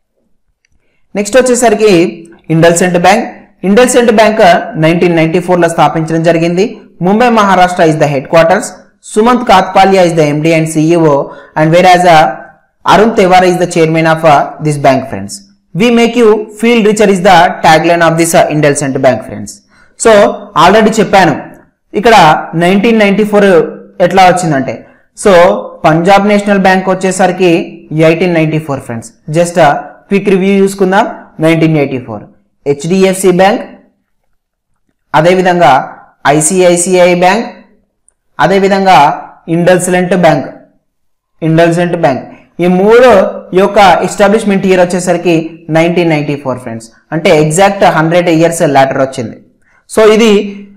నెక్స్ట్ వచ్చేసరికి IndusInd bank. IndusInd bank nineteen ninety four లో స్థాపించడం జరిగింది. Mumbai Maharashtra is the head quarters. Sumant Kathpalia is the MD and CEO and whereas Arun Tiwari is the chairman of this bank friends. We make you feel richer is the tag line of this IndusInd bank friends. So already చెప్పాను ఇక్కడ nineteen ninety four ఎట్లా వచ్చిందంటే, so Punjab national bank వచ్చేసరికి eighteen ninety four friends. Just quick review చూసుకుందాం. Nineteen eighty four HDFC bank, అదేవిధంగా ICICI bank, అదేవిధంగా IndusInd bank. IndusInd bank ఈ మూడు యొక్క ఎస్టాబ్లిష్మెంట్ ఇయర్ వచ్చేసరికి నైన్టీన్ నైన్టీ ఫోర్ ఫ్రెండ్స్. అంటే ఎగ్జాక్ట్ హండ్రెడ్ ఇయర్స్ లాటర్ వచ్చింది. సో ఇది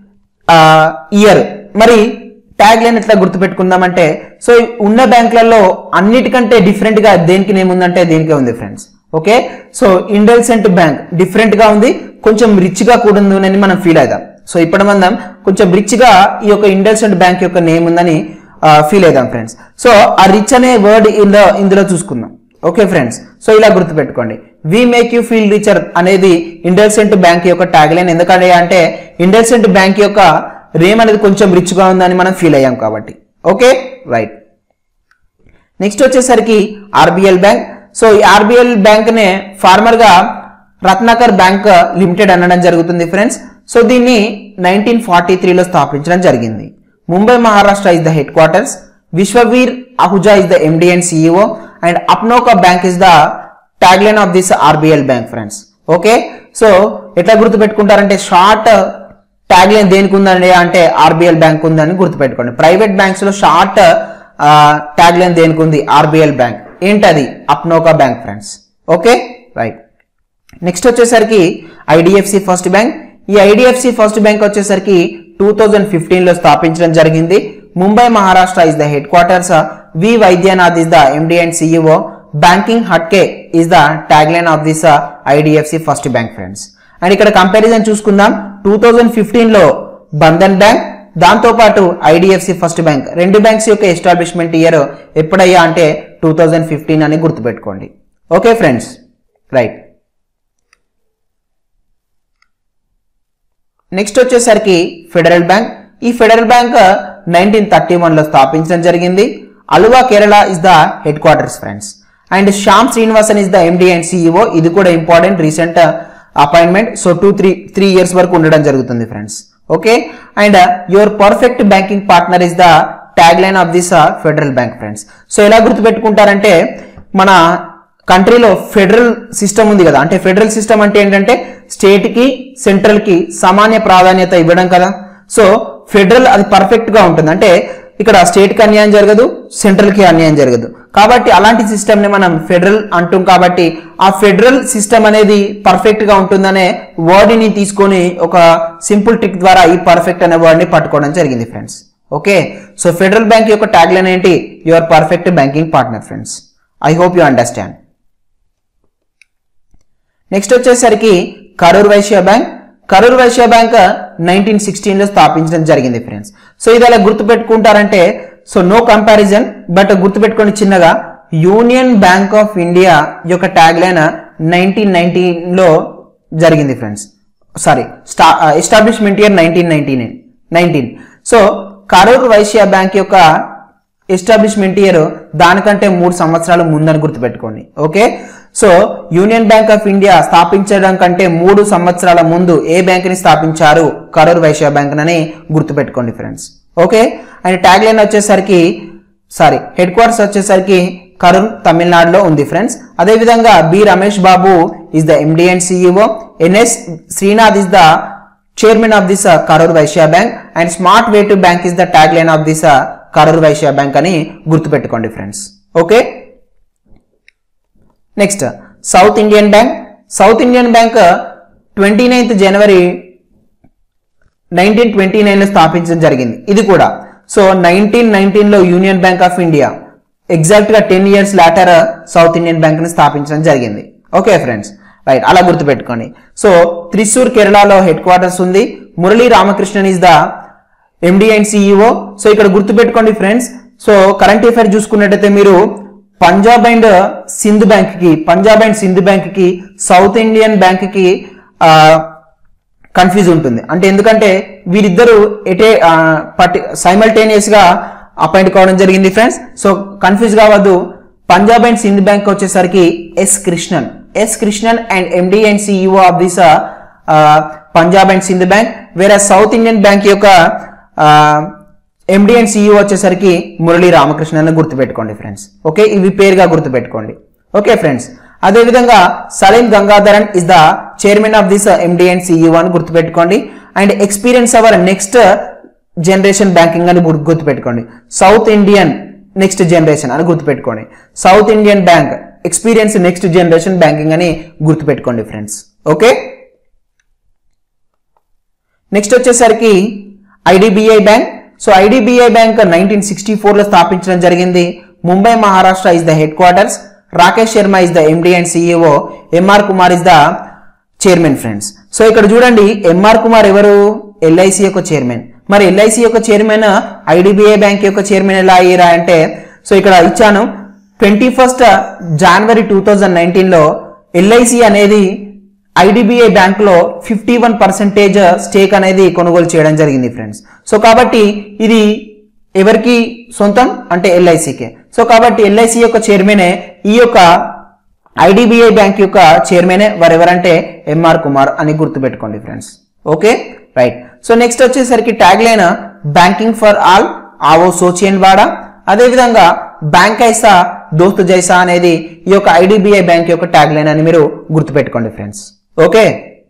ఇయర్. మరి ట్యాగ్ లైన్ ఎట్లా గుర్తుపెట్టుకుందామంటే, సో ఉన్న బ్యాంకులలో అన్నిటికంటే డిఫరెంట్ గా దేనికి ఏముందంటే దీనికే ఉంది friends. Okay, so IndusInd bank different గా ఉంది, కొంచెం రిచ్ గా కూడా ఉందని మనం ఫీల్ అవుదాం. సో ఇప్పుడు మనం కొంచెం రిచ్ గా ఈ యొక్క ఇండల్సెంట్ బ్యాంక్ యొక్క నేమ్ ఉందని ఫీల్ అవుదాం ఫ్రెండ్స్. సో ఆ రిచ్ అనే వర్డ్ ఇందులో ఇందులో చూసుకుందాం. ఓకే ఫ్రెండ్స్, సో ఇలా గుర్తుపెట్టుకోండి. We make you feel richer అనేది ఇండల్సెంట్ బ్యాంక్ యొక్క ట్యాగ్ లైన్. ఎందుకంటే అంటే ఇండల్సెంట్ బ్యాంక్ యొక్క నేమ్ అనేది కొంచెం రిచ్ గా ఉందని మనం ఫీల్ అయ్యాం కాబట్టి. Okay, right. నెక్స్ట్ వచ్చేసరికి ఆర్బిఎల్ బ్యాంక్. సో ఈ ఆర్బిఎల్ బ్యాంక్ నే ఫార్మర్ గా రత్నాకర్ బ్యాంక్ లిమిటెడ్ అనడం జరుగుతుంది ఫ్రెండ్స్. సో దీన్ని నైన్టీన్ ఫార్టీ త్రీలో స్థాపించడం జరిగింది. Mumbai Maharashtra is the head quarters. Vishwavir Ahuja is the MD and CEO and అప్నోకా bank is the tag line of this RBL bank friends. Okay, so ఎట్లా గుర్తుపెట్టుకుంటారంటే షార్ట్ ట్యాగ్ లైన్ దేనికి ఉందండి అంటే ఆర్బిఎల్ బ్యాంక్ ఉందని గుర్తుపెట్టుకోండి. ప్రైవేట్ బ్యాంక్స్ లో షార్ట్ ట్యాగ్ లైన్ దేనికి ఉంది? RBL bank. ఏంటది? అప్నోకా bank friends. Okay, right. Next వచ్చేసరికి ఐడిఎఫ్సి ఫస్ట్ బ్యాంక్. ఈ ఐడిఎఫ్సి ఫస్ట్ బ్యాంక్ వచ్చేసరికి టూ థౌజండ్ ఫిఫ్టీన్ లో స్థాపించడం జరిగింది. Mumbai Maharashtra is the head quarters. V Vaidyanathan is the MD and CEO. Banking హట్కే is the tag line of this IDFC first bank friends. And ఇక్కడ comparison చూసుకుందాం. Two thousand fifteen లో Bandhan bank, దాంతో పాటు ఐడిఎఫ్సి ఫస్ట్ బ్యాంక్, రెండు బ్యాంక్స్ యొక్క establishment year ఎప్పుడయ్యా అంటే టూ థౌజండ్ ఫిఫ్టీన్ అని గుర్తుపెట్టుకోండి. Okay friends, right. నెక్స్ట్ వచ్చేసరికి ఫెడరల్ బ్యాంక్. ఈ federal bank nineteen thirty one లో స్థాపించడం జరిగింది. Aluva Kerala is the head quarters friends. And Shyam Srinivasan is the MD and CEO. ఇది కూడా important recent appointment. So two three three years వరకు ఉండడం జరుగుతుంది friends. Okay, and your perfect banking partner is the tag line of this federal bank friends. So ఎలా గుర్తుపెట్టుకుంటారంటే మన కంట్రీలో federal system ఉంది కదా, అంటే ఫెడరల్ సిస్టమ్ అంటే ఏంటంటే స్టేట్ కి సెంట్రల్ కి సామాన్య ప్రాధాన్యత ఇవ్వడం కదా. సో ఫెడరల్ అది పర్ఫెక్ట్ గా ఉంటుంది, అంటే ఇక్కడ స్టేట్ కి అన్యాయం జరగదు, సెంట్రల్ కి అన్యాయం జరగదు. కాబట్టి అలాంటి సిస్టమ్ ని మనం ఫెడరల్ అంటాం. కాబట్టి ఆ ఫెడరల్ సిస్టమ్ అనేది పర్ఫెక్ట్ గా ఉంటుందనే వర్డ్ ని తీసుకొని ఒక సింపుల్ ట్రిక్ ద్వారా ఈ పర్ఫెక్ట్ అనే వర్డ్ ని పట్టుకోవడం జరిగింది friends. Okay, so federal bank యొక్క ట్యాగ్ లైన్ ఏంటి? Your perfect banking partner friends. I hope you understand. Next వచ్చేసరికి Karur Vysya bank. Karur Vysya bank nineteen sixteen లో స్థాపించడం జరిగింది ఫ్రెండ్స్. సో ఇది ఎలా గుర్తు పెట్టుకుంటారంటే, సో నో కంపారిజన్, బట్ గుర్తు పెట్టుకోండి చిన్నగా, యూనియన్ బ్యాంక్ ఆఫ్ ఇండియా యొక్క ట్యాగ్ లైన్ నైన్టీన్ నైన్టీన్ లో జరిగింది ఫ్రెండ్స్. సారీ, స్టా establishment year nineteen nineteen nineteen so Karur Vysya bank యొక్క ఎస్టాబ్లిష్మెంట్ ఇయర్ దానికంటే మూడు సంవత్సరాల ముందని గుర్తుపెట్టుకోండి. Okay, so union bank of India స్థాపించడం కంటే మూడు సంవత్సరాల ముందు ఏ బ్యాంక్ ని స్థాపించారు? కరూర్ వైశ్య బ్యాంక్ అని గుర్తుపెట్టుకోండి friends. Okay, and tag line వచ్చేసరికి సారీ హెడ్ క్వార్టర్స్ వచ్చేసరికి కరూర్ తమిళనాడులో ఉంది ఫ్రెండ్స్. అదేవిధంగా B Ramesh Babu is the MD and CEO. NS Srinath is the chairman of this Karur Vysya bank. And smart way to bank is the tag line of this Karur Vysya bank అని గుర్తుపెట్టుకోండి friends. Okay, next south Indian bank. South Indian bank twenty ninth January nineteen twenty nine లో స్థాపించడం జరిగింది. ఇది కూడా so nineteen nineteen లో union bank of India, exact గా ten years later south Indian bank ని స్థాపించడం జరిగింది. ఓకే ఫ్రెండ్స్, రైట్, అలా గుర్తుపెట్టుకోండి. సో త్రిశూర్ కేరళలో హెడ్ క్వార్టర్స్ ఉంది. Murali Ramakrishnan is the MD and CEO. So ఇక్కడ గుర్తుపెట్టుకోండి ఫ్రెండ్స్. సో కరెంట్ అఫైర్ చూసుకున్నట్టయితే మీరు పంజాబ్ అండ్ సింధ్ బ్యాంక్ కి పంజాబ్ అండ్ సింధ్ బ్యాంక్ కి సౌత్ ఇండియన్ బ్యాంక్ కి కన్ఫ్యూజ్ ఉంటుంది. అంటే ఎందుకంటే వీరిద్దరు ఎటే పర్టి సైమల్టేనియస్ గా అపాయింట్ కావడం జరిగింది ఫ్రెండ్స్. సో కన్ఫ్యూజ్ కావద్దు. పంజాబ్ అండ్ సింధ్ బ్యాంక్ వచ్చేసరికి S Krishnan S Krishnan and MD and CEO of this Punjab and Sindh bank. వేరే సౌత్ ఇండియన్ బ్యాంక్ యొక్క ఎండి అండ్ సిఇఓ వచ్చేసరికి మురళీ రామకృష్ణ అని గుర్తుపెట్టుకోండి ఫ్రెండ్స్. ఓకే, ఇవి పేరుగా గుర్తుపెట్టుకోండి. ఓకే ఫ్రెండ్స్, అదేవిధంగా Saleem Gangadharan is the chairman of this MD and CEO అని గుర్తుపెట్టుకోండి. And experience our next generation banking అని గుర్తుపెట్టుకోండి. సౌత్ ఇండియన్ నెక్స్ట్ జనరేషన్ అని గుర్తుపెట్టుకోండి. South Indian bank experience next generation banking అని గుర్తుపెట్టుకోండి ఫ్రెండ్స్. ఓకే, నెక్స్ట్ వచ్చేసరికి IDBI bank. So IDBI bank nineteen sixty four లో స్థాపించడం జరిగింది. Mumbai Maharashtra is the head quarters. Rakesh Sharma is the MD and CEO. M R Kumar is the chairman friends. So ఇక్కడ చూడండి, MR Kumar ఎవరు? LIC యొక్క చైర్మన్. మరి ఎల్ఐసి యొక్క చైర్మన్ ఐడిబిఐ బ్యాంక్ యొక్క చైర్మన్ ఎలా అయ్యారా అంటే, సో ఇక్కడ ఇచ్చాను twenty first January two thousand nineteen లో ఎల్ఐసి అనేది ఐడిబిఐ బ్యాంక్ లో ఫిఫ్టీ వన్ పర్సెంటేజ్ స్టేక్ అనేది కొనుగోలు చేయడం జరిగింది ఫ్రెండ్స్. సో కాబట్టి ఇది ఎవరికి సొంతం అంటే ఎల్ఐసికే. సో కాబట్టి ఎల్ఐసి యొక్క చైర్మనే ఈ యొక్క ఐడిబిఐ బ్యాంక్ యొక్క చైర్మనే వారెవరంటే ఎంఆర్ కుమార్ అని గుర్తుపెట్టుకోండి friends. Okay, right. So next వచ్చేసరికి tagline banking for all, ఆవో సోచియన్ వాడా. అదేవిధంగా బ్యాంక్ ఐసా దోస్త్ జైసా అనేది ఈ యొక్క ఐడిబిఐ బ్యాంక్ యొక్క ట్యాగ్ లైన్ అని మీరు గుర్తుపెట్టుకోండి ఫ్రెండ్స్. ఓకే,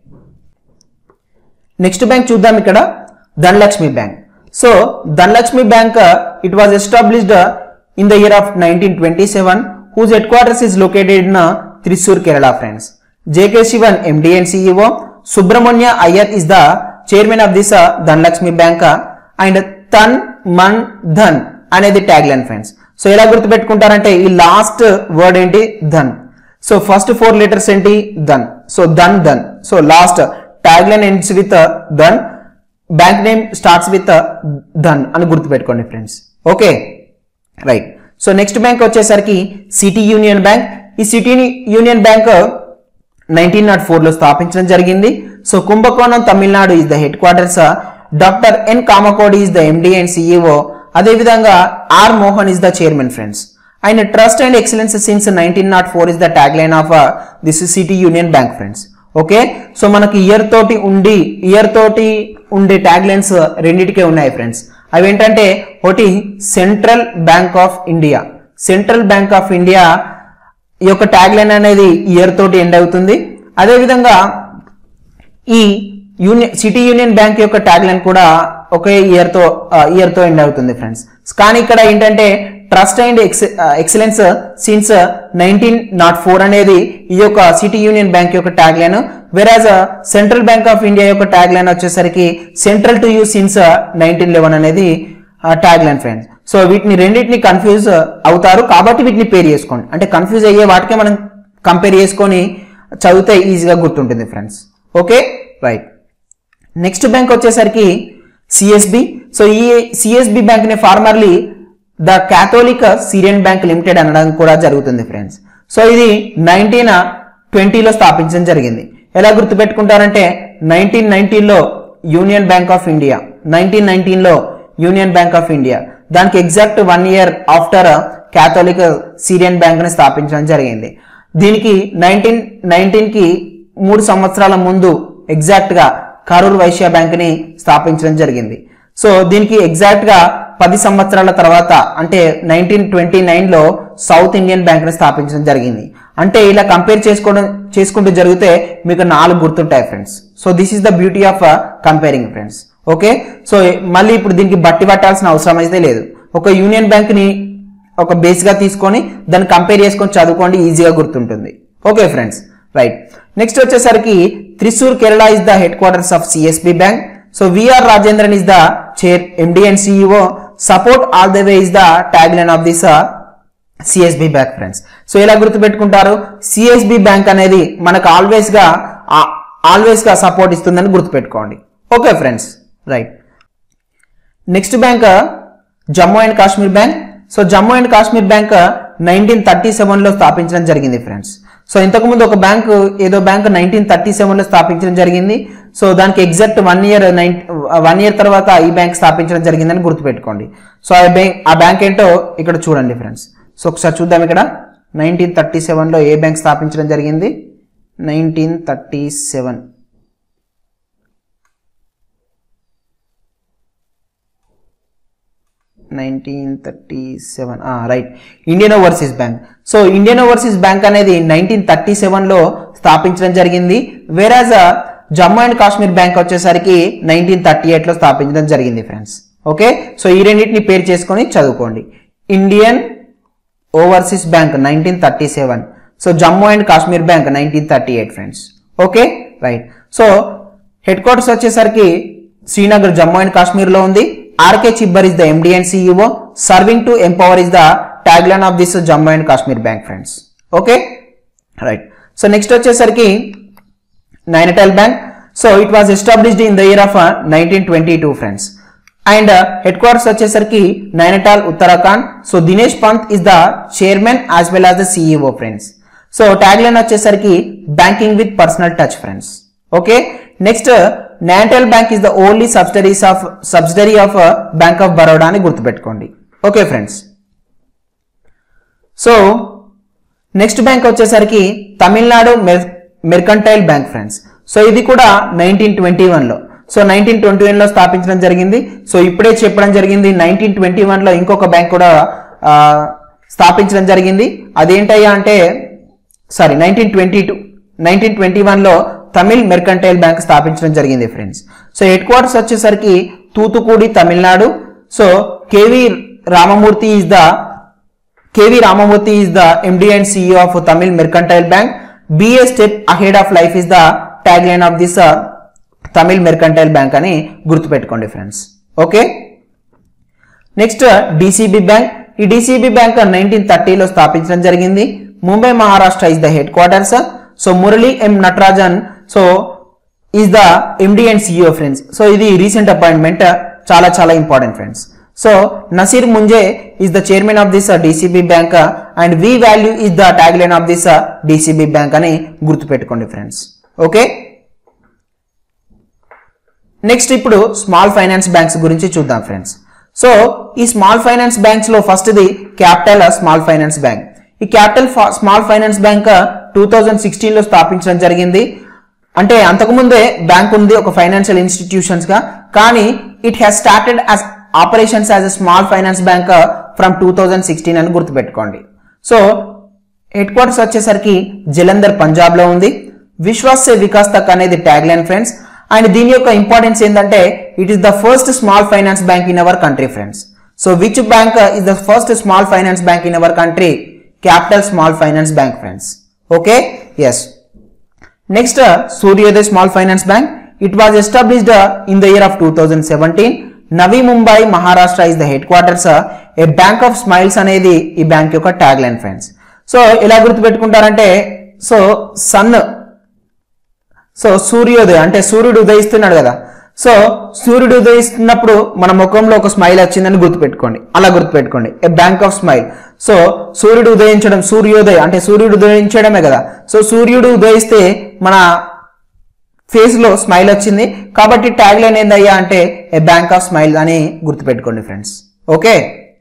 నెక్స్ట్ బ్యాంక్ చూద్దాం. ఇక్కడ Dhanlaxmi bank. So Dhanlaxmi bank it was established in the year of nineteen twenty seven, whose headquarters is located in Thrissur Kerala friends. J K Sivan MD and CEO. Subramanya Iyer is the chairman of this Dhanlaxmi bank. And తన్ మన్ ధన్ అనేది tag line friends. So ఎలా గుర్తుపెట్టుకుంటారంటే ఈ last word ఏంటి? Dhan. So first four letters ఏంటి? Dhan. So Dhan Dhan. So last tag line ends with Dhan, bank name starts with Dhan అని గుర్తుపెట్టుకోండి friends. Okay, right. So next bank వచ్చేసరికి సిటీ యూనియన్ బ్యాంక్. ఈ City union bank nineteen not four లో స్థాపించడం జరిగింది. So Kumbakonam Tamil Nadu is the head quarters. Doctor N Kamakoti is the MD and CEO. అదేవిధంగా R Mohan is the chairman friends. And trust and excellence since nineteen not four is the tag line of this city union bank friends. Okay, so మనకి year తోటి ఉండి year తోటి ఉండే tag lines రెండింటికే ఉన్నాయి friends. అవి ఏంటంటే ఒకటి central bank of India. Central bank of India ఈ యొక్క ట్యాగ్ లైన్ అనేది ఇయర్ తోటి ఎండ్ అవుతుంది. అదేవిధంగా ఈ యూనియన్ సిటీ యూనియన్ బ్యాంక్ యొక్క ట్యాగ్ లైన్ కూడా ఒకే ఇయర్ తో ఇయర్ తో ఎండ్ అవుతుంది ఫ్రెండ్స్. కానీ ఇక్కడ ఏంటంటే trust and ex excellence since nineteen not four అనేది ఈ యొక్క సిటీ యూనియన్ బ్యాంక్ యొక్క tag line. Whereas central bank of India యొక్క ట్యాగ్ లైన్ వచ్చేసరికి central to you since nineteen eleven అనేది ట్యాగ్ లైన్ ఫ్రెండ్స్. సో వీటిని రెండింటిని కన్ఫ్యూజ్ అవుతారు కాబట్టి వీటిని పేర్ చేసుకోండి. అంటే కన్ఫ్యూజ్ అయ్యే వాటికే మనం కంపేర్ చేసుకొని చదివితే ఈజీగా గుర్తుంటుంది friends. Okay right. Next bank వచ్చేసరికి సిఎస్బి. సో ఈ సిఎస్బి బ్యాంక్ ని formerly the Catholic Syrian bank limited అనడం కూడా జరుగుతుంది ఫ్రెండ్స్. సో ఇది నైన్టీన్ ట్వంటీలో స్థాపించడం జరిగింది. ఎలా గుర్తుపెట్టుకుంటారంటే నైన్టీన్ నైన్టీన్లో union bank of India nineteen నైన్టీన్లో యూనియన్ బ్యాంక్ ఆఫ్ ఇండియా దానికి exact one year after Catholic Syrian bank ని స్థాపించడం జరిగింది. దీనికి నైన్టీన్ నైన్టీన్ కి మూడు సంవత్సరాల ముందు ఎగ్జాక్ట్ గా కరూర్ వైశ్య బ్యాంక్ ని స్థాపించడం జరిగింది. సో దీనికి ఎగ్జాక్ట్ గా పది సంవత్సరాల తర్వాత అంటే నైన్టీన్ ట్వంటీ నైన్ లో సౌత్ ఇండియన్ బ్యాంక్ ని స్థాపించడం జరిగింది. అంటే ఇలా కంపేర్ చేసుకోవడం చేసుకుంటూ జరిగితే మీకు నాలుగు గుర్తుంటాయి friends. So this is the beauty of comparing friends. Okay so మళ్ళీ ఇప్పుడు దీనికి బట్టి పట్టాల్సిన అవసరం అయితే లేదు. ఒక యూనియన్ బ్యాంక్ ని ఒక బేస్ గా తీసుకొని దాన్ని కంపేర్ చేసుకొని చదువుకోండి, ఈజీగా గుర్తుంటుంది. Okay friends right. నెక్స్ట్ వచ్చేసరికి Thrissur Kerala is the head quarters of CSB bank. So V R Rajendran is the chair MD and CEO. Support all the way is the tag line of this CSB bank friends. So ఇలా గుర్తుపెట్టుకుంటారు, CSB bank అనేది మనకు always గా always గా support ఇస్తుందని గుర్తుపెట్టుకోండి. Okay friends right. Next bank Jammu and Kashmir bank. So Jammu and Kashmir bank nineteen thirty seven లో స్థాపించడం జరిగింది ఫ్రెండ్స్. సో ఇంతకుముందు ఒక బ్యాంకు ఏదో బ్యాంక్ నైన్టీన్ థర్టీ సెవెన్ లో స్థాపించడం జరిగింది. సో దానికి exact one year nine one year తర్వాత ఈ బ్యాంక్ స్థాపించడం జరిగిందని గుర్తుపెట్టుకోండి. సో ఆ బ్యాంక్ ఆ బ్యాంక్ ఏంటో ఇక్కడ చూడండి ఫ్రెండ్స్. సో ఒకసారి చూద్దాం. ఇక్కడ నైన్టీన్ థర్టీ సెవెన్ లో ఏ బ్యాంక్ స్థాపించడం జరిగింది? Nineteen thirty seven nineteen thirty seven right Indian overseas bank. So Indian overseas bank అనేది నైన్టీన్ థర్టీ సెవెన్ లో స్థాపించడం జరిగింది. Whereas Jammu and Kashmir bank వచ్చేసరికి నైన్టీన్ థర్టీ ఎయిట్ లో స్థాపించడం జరిగింది ఫ్రెండ్స్. ఓకే సో ఈ రెండింటిని పేరు చేసుకొని చదువుకోండి. Indian overseas bank nineteen thirty seven, so Jammu and Kashmir bank nineteen thirty eight friends. Okay right. So head quarters వచ్చేసరికి శ్రీనగర్ జమ్మూ అండ్ కాశ్మీర్ లో ఉంది. R K Chibber is the M D and C E O. Serving to empower is the tagline of this Jammu and Kashmir Bank friends. Okay, right. So next వచ్చేసరికి Nainital Bank. So it was established in the year of uh, nineteen twenty-two friends. And uh, headquarters వచ్చేసరికి Nainital, Uttarakhand. So Dinesh Pant is the chairman as well as the C E O friends. So tagline వచ్చేసరికి banking with personal touch friends. Okay. Next uh, Nainital Bank is the only subsidiaries of subsidiary of uh, Bank of Baroda అని గుర్తుపెట్టుకోండి. Okay friends. So next bank వచ్చేసరికి Tamil Nadu mercantile bank friends. So ఇది కూడా nineteen twenty one లో so nineteen twenty one లో స్థాపించడం జరిగింది. So ఇప్పుడే చెప్పడం జరిగింది నైన్టీన్ ట్వంటీ వన్ లో ఇంకొక బ్యాంక్ కూడా స్థాపించడం జరిగింది. అదేంటయ్యా అంటే sorry nineteen twenty two nineteen twenty one లో తమిళ్ మెర్కంటైల్ బ్యాంక్ స్థాపించడం జరిగింది ఫ్రెండ్స్. సో హెడ్ క్వార్టర్స్ వచ్చేసరికి Thoothukudi Tamil Nadu. So K V Ramamurthy is the K V Ramamurthy is the MD and CEO of Tamil mercantile bank. Be a step ahead of life is the tag line of this Tamil mercantile bank అని గుర్తుపెట్టుకోండి friends. Okay next DCB bank. ఈ DCB bank nineteen థర్టీలో స్థాపించడం జరిగింది. Mumbai Maharashtra is the head quarters. So Murali M Natarajan so is the MD and CEO friends. So ఇది recent appointment, చాలా చాలా important friends. So Nasser Munjee is the chairman of this DCB bank and we value is the tag line of this DCB bank అని గుర్తుపెట్టుకోండి friends. Okay next ఇప్పుడు small finance banks గురించి చూద్దాం friends. So ఈ small finance banks లో first the capital small finance bank. ఈ capital small finance bank two thousand sixteen లో స్థాపించడం జరిగింది. అంటే అంతకుముందే బ్యాంక్ ఉంది ఒక ఫైనాన్షియల్ ఇన్స్టిట్యూషన్స్ గా, కానీ it has started as operations as a small finance bank from two thousand sixteen అని గుర్తుపెట్టుకోండి. సో హెడ్ క్వార్టర్స్ వచ్చేసరికి జలంధర్ పంజాబ్ లో ఉంది. విశ్వాస్ సే వికాస్ తక్ అనేది ట్యాగ్ లైన్ ఫ్రెండ్స్. అండ్ దీని యొక్క ఇంపార్టెన్స్ ఏంటంటే it is the first small finance bank in our country friends. So which bank is the first small finance bank in our country? Capital small finance bank friends. Okay, yes. Next Suryoday small finance bank. It was established in the year of two thousand seventeen. Navi Mumbai Maharashtra is the head quarters. A bank of smiles అనేది ఈ bank యొక్క tag line friends. So ఎలా గుర్తుపెట్టుకుంటారంటే so sun, so సూర్యోదయ అంటే సూర్యుడు ఉదయిస్తున్నాడు కదా. So సూర్యుడు ఉదయిస్తున్నప్పుడు మన ముఖంలో ఒక స్మైల్ వచ్చిందని గుర్తుపెట్టుకోండి, అలా గుర్తుపెట్టుకోండి. A bank of smile. So సూర్యుడు ఉదయించడం, సూర్యోదయ అంటే సూర్యుడు ఉదయించడమే కదా. సో సూర్యుడు ఉదయిస్తే మన ఫేస్ లో స్మైల్ వచ్చింది కాబట్టి ట్యాగ్ లైన్ ఏందయ్యా అంటే ఏ బ్యాంక్ ఆఫ్ స్మైల్ అని గుర్తుపెట్టుకోండి ఫ్రెండ్స్. ఓకే,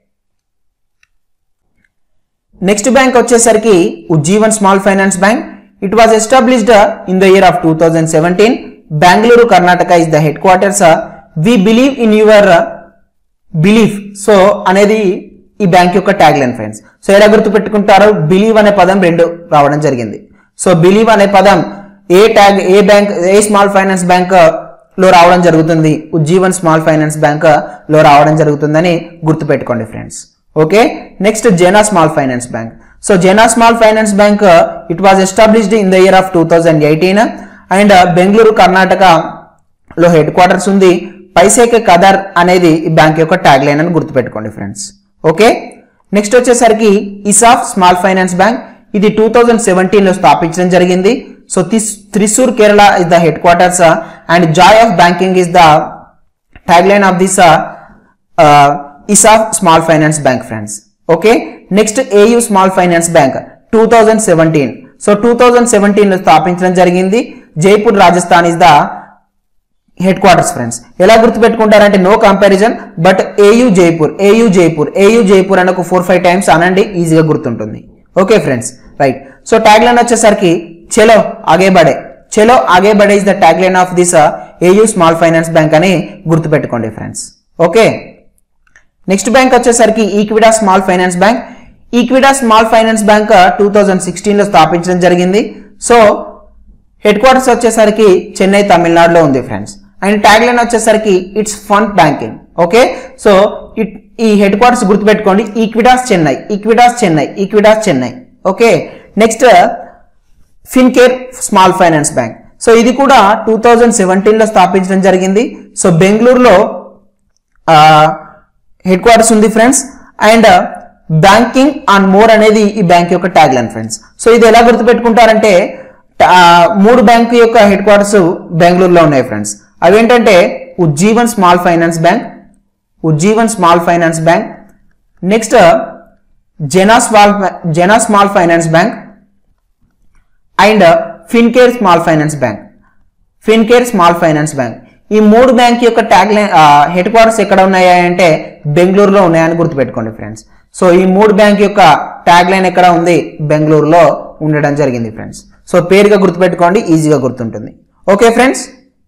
నెక్స్ట్ బ్యాంక్ వచ్చేసరికి Ujjivan small finance bank. It was established in the year of two thousand seventeen. Bengaluru Karnataka is the head quarters. We believe in your belief. So అనేది ఈ bank యొక్క tag line friends. So ఎలా గుర్తుపెట్టుకుంటారు? Believe అనే పదం రెండు రావడం జరిగింది. సో బిలీవ్ అనే పదం ఏ ట్యాగ్ ఏ బ్యాంక్ ఏ స్మాల్ ఫైనాన్స్ బ్యాంక్ లో రావడం జరుగుతుంది? ఉజ్జీవన్ స్మాల్ ఫైనాన్స్ బ్యాంక్ లో రావడం జరుగుతుందని గుర్తుపెట్టుకోండి friends. Okay, next Jana small finance bank. So Jana small finance bank it was established in the year of two thousand eighteen and Bengaluru Karnataka లో హెడ్ క్వార్టర్స్ ఉంది. పైసేకే కదర్ అనేది ఈ బ్యాంక్ యొక్క ట్యాగ్ లైన్ అని గుర్తుపెట్టుకోండి ఫ్రెండ్స్. ఓకే, నెక్స్ట్ వచ్చేసరికి ఇసాఫ్ స్మాల్ ఫైనాన్స్ బ్యాంక్. ఇది two thousand seventeen లో స్థాపించడం జరిగింది. So Thrissur Kerala is the head quarters and joy of banking is the tag line of this ESAF small finance bank friends. Okay, next AU small finance bank two thousand seventeen. So two thousand seventeen లో స్థాపించడం జరిగింది. Jaipur Rajasthan is the head quarters friends. ఎలా గుర్తుపెట్టుకుంటారంటే no comparison but AU Jaipur AU Jaipur AU Jaipur అని ఒక four five times అనండి, ఈజీగా గుర్తుంటుంది. Okay friends, right. So tag line వచ్చేసరికి చలో ఆగే బడే. చలో ఆగే బడే is the tag line of this AU small finance bank అని గుర్తుపెట్టుకోండి ఫ్రెండ్స్. ఓకే, నెక్స్ట్ బ్యాంక్ వచ్చేసరికి Equitas small finance bank. Equitas small finance bank two thousand sixteen లో స్థాపించడం జరిగింది. సో హెడ్ క్వార్టర్స్ వచ్చేసరికి చెన్నై తమిళనాడులో ఉంది ఫ్రెండ్స్. అండ్ ట్యాగ్ లైన్ వచ్చేసరికి it's fun banking. Okay, so it ఈ హెడ్ క్వార్టర్స్ గుర్తుపెట్టుకోండి. Equitas Chennai Equitas Chennai Equitas Chennai. Okay, next Fincare small finance bank. So ఇది కూడా టూ థౌజండ్ సెవెంటీన్ లో స్థాపించడం జరిగింది. సో బెంగళూరులో హెడ్ క్వార్టర్స్ ఉంది friends. And banking and more అనేది ఈ బ్యాంక్ యొక్క ట్యాగ్ లైన్ ఫ్రెండ్స్. సో ఇది ఎలా గుర్తుపెట్టుకుంటారంటే మూడు బ్యాంక్ యొక్క హెడ్ క్వార్టర్స్ బెంగళూరులో ఉన్నాయి ఫ్రెండ్స్. అవేంటంటే Ujjivan small finance bank, Ujjivan small finance bank, next Jana small Jana small finance bank and Fincare small finance bank Fincare small finance bank. ఈ మూడు బ్యాంక్ యొక్క ట్యాగ్ లైన్ హెడ్ క్వార్టర్స్ ఎక్కడ ఉన్నాయా అంటే బెంగళూరులో ఉన్నాయని గుర్తుపెట్టుకోండి ఫ్రెండ్స్. సో ఈ మూడు బ్యాంక్ యొక్క ట్యాగ్ లైన్ ఎక్కడ ఉంది? బెంగళూరులో ఉండడం జరిగింది ఫ్రెండ్స్. సో పేరుగా గుర్తుపెట్టుకోండి, ఈజీగా గుర్తుంటుంది. Okay friends,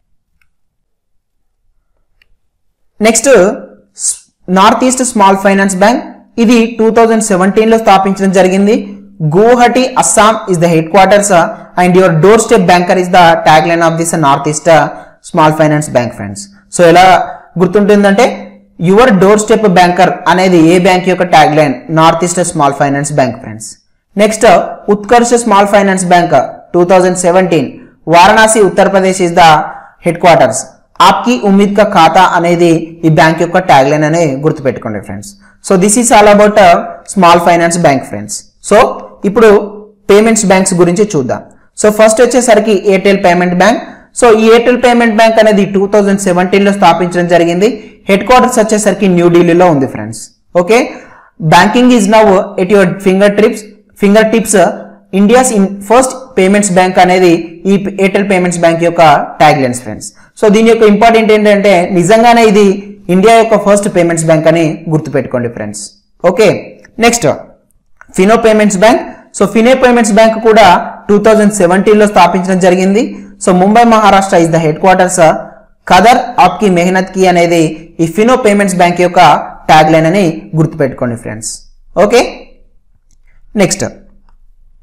next north east small finance bank. ఇది టూ థౌజండ్ సెవెంటీన్ లో స్థాపించడం జరిగింది. Guwahati Assam is the head quarters and your doorstep banker is the tag line of this north east small finance bank friends. So ఎలా గుర్తుంటుందంటే your doorstep banker అనేది ఏ bank యొక్క tag line? North east small finance bank friends. Next Utkarsh small finance bank two thousand seventeen Varanasi Uttar Pradesh is the head quarters. ఆప్కి ఉమ్మీద్ కా ఖాతా అనేది ఈ బ్యాంక్ యొక్క ట్యాగ్ లైన్ అని గుర్తుపెట్టుకోండి friends. So this is all about small finance bank friends. So ఇప్పుడు పేమెంట్స్ బ్యాంక్స్ గురించి చూద్దాం. సో ఫస్ట్ వచ్చేసరికి ఎయిర్టెల్ పేమెంట్ బ్యాంక్. సో ఈ ఎయిర్టెల్ పేమెంట్ బ్యాంక్ అనేది టూ థౌజండ్ సెవెంటీన్ లో స్థాపించడం జరిగింది. హెడ్ క్వార్టర్స్ వచ్చేసరికి న్యూఢిల్లీలో ఉంది friends. Okay, banking is now at your fingertips fingertips India's in first payments bank అనేది ఈ ఎయిర్టెల్ పేమెంట్స్ బ్యాంక్ యొక్క ట్యాగ్ లైన్స్ ఫ్రెండ్స్. సో దీని యొక్క ఇంపార్టెంట్ ఏంటంటే నిజంగానే ఇది ఇండియా యొక్క ఫస్ట్ పేమెంట్స్ బ్యాంక్ అని గుర్తుపెట్టుకోండి friends. Okay, next Fino payments bank. So Fino payments bank కూడా టూ థౌజండ్ సెవెంటీన్ లో స్థాపించడం జరిగింది. So Mumbai Maharashtra is the head quarters. కదర్ ఆప్కి మెహనత్ కి అనేది ఈ ఫినో పేమెంట్స్ బ్యాంక్ యొక్క ట్యాగ్ లైన్ అని గుర్తుపెట్టుకోండి friends. Okay, next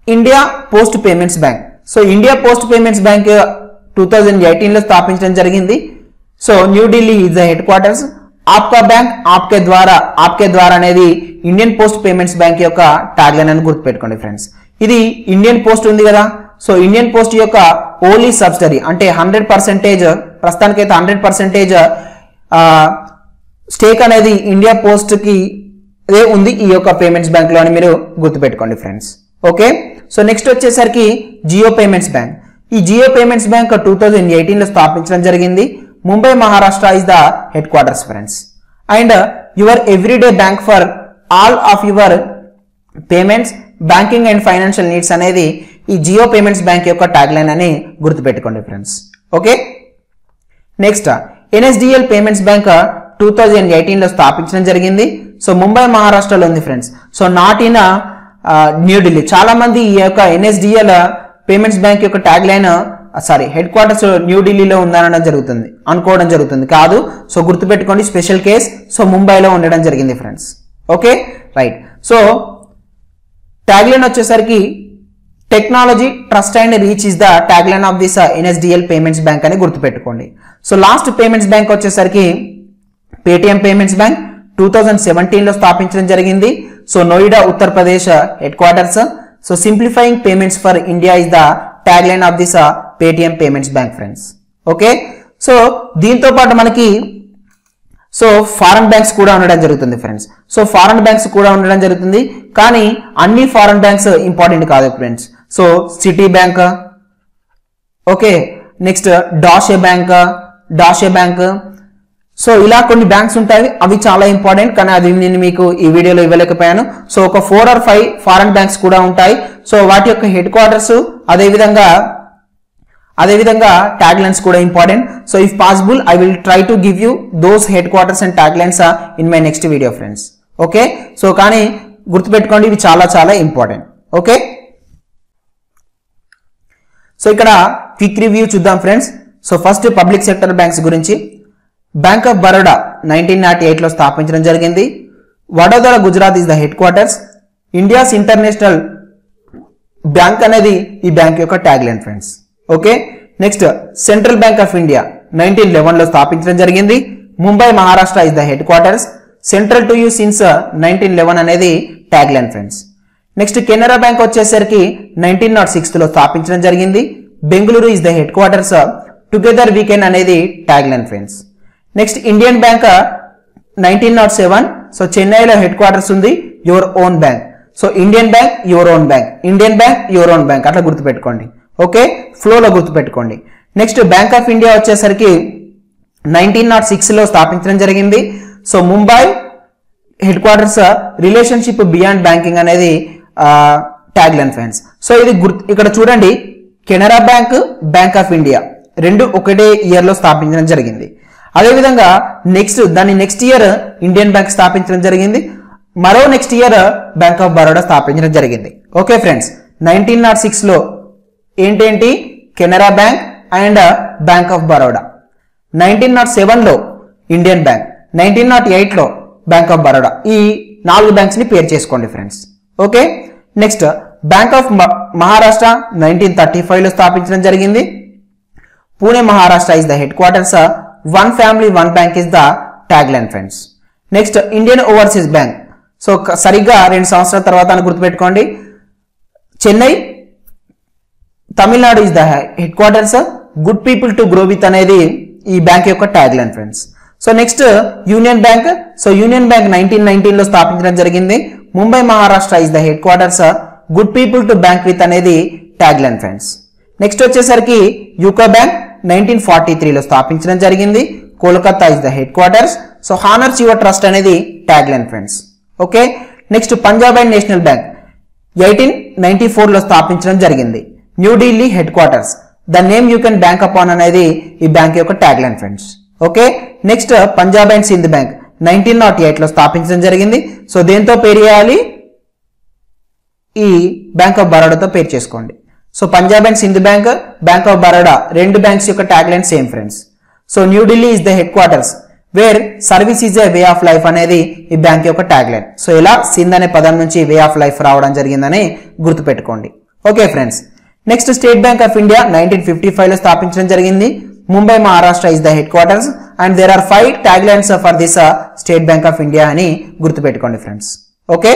India post payments bank. So India post payments bank two thousand eighteen లో స్థాపించడం జరిగింది. So New Delhi is the head quarters. ఆప్కా బ్యాంక్ ఆప్కే ద్వారా ఆప్కే ద్వారా అనేది ఇండియన్ పోస్ట్ పేమెంట్స్ బ్యాంక్ యొక్క ట్యాగ్ లైన్ అని గుర్తుపెట్టుకోండి ఫ్రెండ్స్. ఇది ఇండియన్ పోస్ట్ ఉంది కదా, సో ఇండియన్ పోస్ట్ యొక్క ఓన్లీ సబ్సిడరీ అంటే హండ్రెడ్ పర్సెంటేజ్ ప్రస్తుతానికైతే హండ్రెడ్ పర్సెంటేజ్ స్టేక్ అనేది ఇండియా పోస్ట్ కి అదే ఉంది ఈ యొక్క పేమెంట్స్ బ్యాంక్ లో అని మీరు గుర్తుపెట్టుకోండి ఫ్రెండ్స్. ఓకే, సో నెక్స్ట్ వచ్చేసరికి జియో పేమెంట్స్ బ్యాంక్. ఈ Jio payments bank two thousand eighteen లో స్థాపించడం జరిగింది. Mumbai Maharashtra is the head quarters friends. And your everyday bank for all of your payments banking and financial needs అనేది ఈ జియో పేమెంట్స్ బ్యాంక్ యొక్క tag line అని గుర్తుపెట్టుకోండి friends. Okay, next NSDL payments bank two thousand eighteen లో స్థాపించడం జరిగింది. So Mumbai మహారాష్ట్రలో ఉంది friends. So not in New Delhi. చాలా మంది ఈ యొక్క ఎన్ఎస్డిఎల్ పేమెంట్స్ బ్యాంక్ యొక్క tag line sorry headquarters న్యూఢిల్లీలో ఉందనడం జరుగుతుంది అనుకోవడం జరుగుతుంది కాదు. సో గుర్తుపెట్టుకోండి, స్పెషల్ కేస్. సో ముంబైలో ఉండడం జరిగింది friends. Okay, right. So tag line వచ్చేసరికి technology trust and reach is the tag line of this NSDL payments bank అని గుర్తుపెట్టుకోండి. సో లాస్ట్ పేమెంట్స్ బ్యాంక్ వచ్చేసరికి Paytm payments bank two thousand seventeen లో స్థాపించడం జరిగింది. So Noida Uttar Pradesh head quarters. So simplifying payments for India is the tag line of this Paytm payments bank friends. Okay, so దీంతో పాటు మనకి so foreign banks కూడా ఉండడం జరుగుతుంది ఫ్రెండ్స్. సో ఫారెన్ బ్యాంక్స్ కూడా ఉండడం జరుగుతుంది కానీ అన్ని ఫారెన్ బ్యాంక్స్ ఇంపార్టెంట్ కాదు friends. So Citi bank, okay, next Deutsche bank Deutsche bank so ఇలా కొన్ని బ్యాంక్స్ ఉంటాయి, అవి చాలా ఇంపార్టెంట్ కానీ అది నేను మీకు ఈ వీడియోలో ఇవ్వలేకపోయాను. సో ఒక four or five foreign banks కూడా ఉంటాయి. సో వాటి యొక్క హెడ్ క్వార్టర్స్ అదేవిధంగా అదేవిధంగా ట్యాగ్ లైన్స్ కూడా important. So if possible I will try to give you those headquarters and taglines in my next video friends. Okay, so కానీ గుర్తుపెట్టుకోండి ఇవి చాలా చాలా ఇంపార్టెంట్. ఓకే, సో ఇక్కడ క్విక్ రివ్యూ చూద్దాం friends. So first public sector banks గురించి. Bank of Baroda nineteen not eight లో స్థాపించడం జరిగింది. Vadodara Gujarat is the head quarters. India's international bank అనేది ఈ బ్యాంక్ యొక్క tag line friends. Okay, next central bank of India nineteen eleven లో స్థాపించడం జరిగింది. Mumbai Maharashtra is the head quarters. Central to you since nineteen eleven అనేది tag line friends. Next Canara bank వచ్చేసరికి nineteen not six లో స్థాపించడం జరిగింది. Bengaluru is the head quarters. Together we can అనేది tag line friends. Next Indian bank nineteen not seven. So చెన్నైలో headquarters ఉంది. Your own bank. So Indian bank your own bank, Indian bank your own bank అట్లా గుర్తుపెట్టుకోండి. Okay, ఫ్లోలో గుర్తుపెట్టుకోండి. Next bank of India వచ్చేసరికి nineteen not six లో స్థాపించడం జరిగింది. So Mumbai headquarters. Relationship beyond banking అనేది ట్యాగ్ లైన్ ఫ్రెండ్స్. సో ఇది గుర్తు ఇక్కడ చూడండి, Canara bank bank of India రెండు ఒకటే ఇయర్ లో స్థాపించడం జరిగింది. అదేవిధంగా నెక్స్ట్ దాని నెక్స్ట్ ఇయర్ ఇండియన్ బ్యాంక్ స్థాపించడం జరిగింది. మరో next year bank of Baroda స్థాపించడం జరిగింది. Okay friends, nineteen not six లో ఏంటేంటి Canara bank and bank of Baroda. Nineteen not seven లో Indian bank, nineteen not eight లో బ్యాంక్ ఆఫ్ బరోడా. ఈ నాలుగు బ్యాంక్స్ ని పేరు చేసుకోండి friends. Okay, next bank of Maharashtra nineteen thirty five లో స్థాపించడం జరిగింది. Pune Maharashtra is the head quarters. One family one bank is the tag line friends. Next Indian overseas bank. So సరిగ్గా రెండు సంవత్సరాల తర్వాత అని గుర్తుపెట్టుకోండి. Chennai Tamil Nadu is the head quarters. Good people to grow with అనేది ఈ బ్యాంక్ యొక్క tag line friends. So next union bank. So union bank nineteen nineteen లో స్థాపించడం జరిగింది. Mumbai Maharashtra is the head quarters. Good people to bank with అనేది tag line friends. Next వచ్చేసరికి UCO bank nineteen forty three లో స్థాపించడం జరిగింది. Kolkata is the head quarters. So honours your trust అనేది tag line friends. Okay, next Punjab and national bank eighteen ninety four లో స్థాపించడం జరిగింది. New Delhi headquarters. The name you can bank upon అనేది ఈ bank యొక్క tag line friends. Okay, next Punjab and Sindh bank nineteen not eight లో స్థాపించడం జరిగింది. సో దేంతో పేరు చేయాలి? ఈ బ్యాంక్ ఆఫ్ బరోడాతో పేరు చేసుకోండి. So Punjab and Sindh bank, bank of Baroda రెండు బ్యాంక్స్ యొక్క tag line same friends. So New Delhi is the head quarters where service is a way of life అనేది ఈ బ్యాంక్ యొక్క ట్యాగ్ లైన్. సో ఇలా సింధ్ అనే పదం నుంచి వే ఆఫ్ లైఫ్ రావడం జరిగిందని గుర్తుపెట్టుకోండి. Okay friends, next state bank of India nineteen fifty five లో స్థాపించడం జరిగింది. Mumbai Maharashtra is the head quarters and there are five taglines for this state bank of India అని గుర్తుపెట్టుకోండి friends. Okay,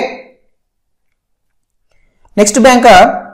next bank,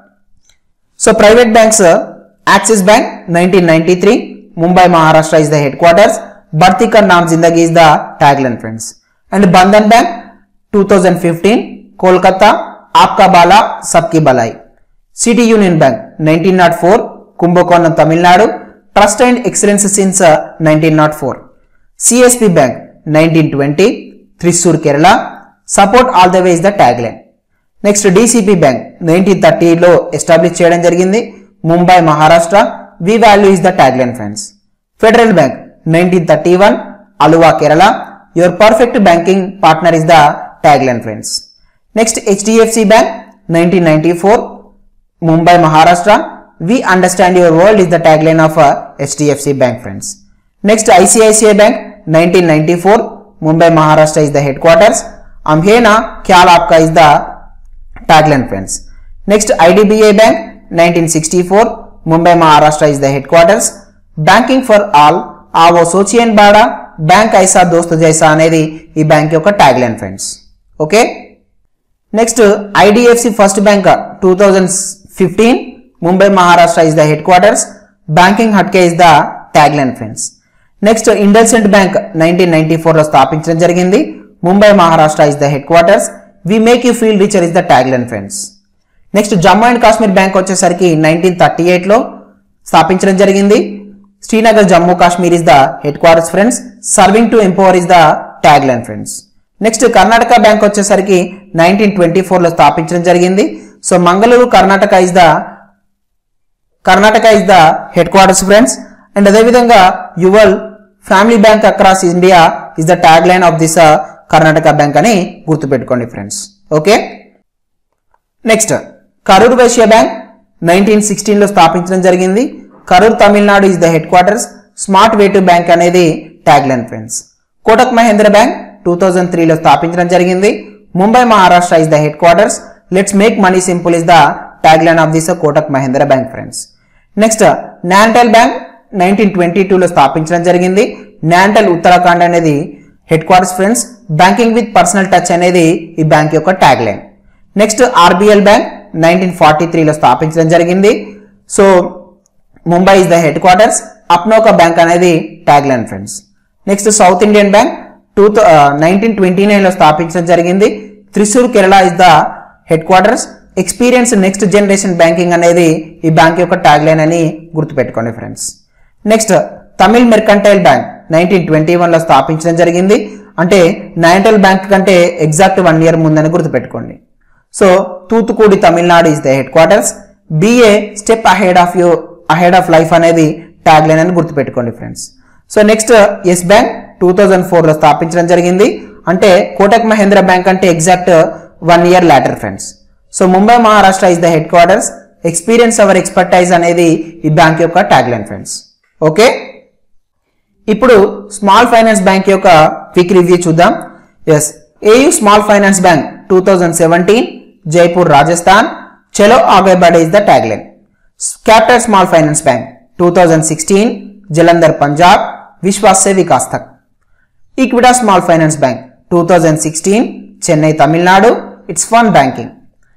so private banks Axis bank nineteen ninety three, Mumbai Maharashtra is the head quarters, బర్తీ కర్ నామ్ జిందగీ is the tag line friends. And Bandhan bank two thousand fifteen, Kolkata, ఆప్కా బాలా సబ్కి బలాయి. City union bank nineteen not four, Kumbakonam Tamil Nadu, trust and excellence since nineteen not four. CSB bank nineteen twenty, Thrissur Kerala, support all the way is the tag line. Next DCB bank nineteen థర్టీలో establish చేయడం జరిగింది, Mumbai Maharashtra, we value is the tag line friends. Federal bank nineteen thirty one, Aluva Kerala, your perfect banking partner is the tag line friends. Next HDFC bank nineteen ninety four, Mumbai Maharashtra, we understand your world is the tag line of HDFC bank friends. Next ICICI bank nineteen ninety four, Mumbai Maharashtra is the head quarters, అంహేనా ఖ్యాల్ ఆప్కా is the tag line friends. Next IDBI bank nineteen sixty four, Mumbai Maharashtra is the head quarters, banking for all, ఆవో సోచియన్ బాడా, bank ఐసా దోస్త్ జైసా అనేది ఈ bank యొక్క tag line friends. Okay, next IDFC first bank two thousand fifteen, Mumbai Maharashtra is the head quarters, banking హట్కే is the tag line friends. Next IndusInd bank nineteen ninety four లో స్థాపించడం జరిగింది, Mumbai Maharashtra is the head quarters, we make you feel richer is the tag line friends. Next Jammu and Kashmir bank వచ్చేసరికి nineteen thirty eight లో స్థాపించడం జరిగింది, Srinagar Jammu Kashmir is the head quarters friends, serving to empower is the tag line friends. Next Karnataka bank వచ్చేసరికి nineteen twenty four లో స్థాపించడం జరిగింది, so Mangaluru Karnataka is the Karnataka is the head quarters friends. And అదేవిధంగా your family bank across India is the tag line of this Karnataka bank అని గుర్తుపెట్టుకోండి friends. Okay, next Karur Vysya bank nineteen sixteen లో స్థాపించడం జరిగింది, Karur Tamil Nadu is the head quarters, smart way to bank అనేది tag line friends. Kotak Mahindra bank two thousand three లో స్థాపించడం జరిగింది, Mumbai Maharashtra is the head quarters, let's make money simple is the tag line of this Kotak Mahindra bank friends. Next Nainital bank nineteen twenty two లో స్థాపించడం జరిగింది, నాంటల్ ఉత్తరాఖండ్ అనేది headquarters friends, banking with personal touch అనేది ఈ bank యొక్క tag line. Next RBL bank nineteen forty three లో స్థాపించడం జరిగింది, so Mumbai is the head quarters, అప్నోకా బ్యాంక్ అనేది tag line friends. Next south Indian bank two nineteen twenty nine లో స్థాపించడం జరిగింది, Thrissur Kerala is the head quarters, experience next generation banking అనేది ఈ బ్యాంక్ యొక్క ట్యాగ్ లైన్ అని గుర్తుపెట్టుకోండి friends. Next Tamil mercantile bank nineteen twenty one లో స్థాపించడం జరిగింది, అంటే నాంటల్ బ్యాంక్ కంటే ఎగ్జాక్ట్ వన్ ఇయర్ ముందని గుర్తుపెట్టుకోండి. So Thoothukudi Tamil Nadu is the head quarters, be a step ahead of you ahead of life అనేది ట్యాగ్ లైన్ అని గుర్తుపెట్టుకోండి friends. So next yes bank two thousand four లో స్థాపించడం జరిగింది, అంటే కోటక్ మహేంద్ర బ్యాంక్ అంటే exact one year later friends. So Mumbai Maharashtra is the head quarters, experience our expertise అనేది ఈ బ్యాంక్ యొక్క ట్యాగ్ లైన్ ఫ్రెండ్స్. ఓకే, ఇప్పుడు స్మాల్ ఫైనాన్స్ బ్యాంక్ యొక్క క్విక్ రివ్యూ చూద్దాం. ఎస్ AU small finance bank two thousand seventeen, Jaipur Rajasthan, చలో ఆగే బడే is the tag line. Capital small finance bank two thousand sixteen, Jalandhar Punjab, విశ్వాస్ సే వికాస్ తక్. Equitas small finance bank two thousand sixteen, Chennai Tamil Nadu, it's fun banking.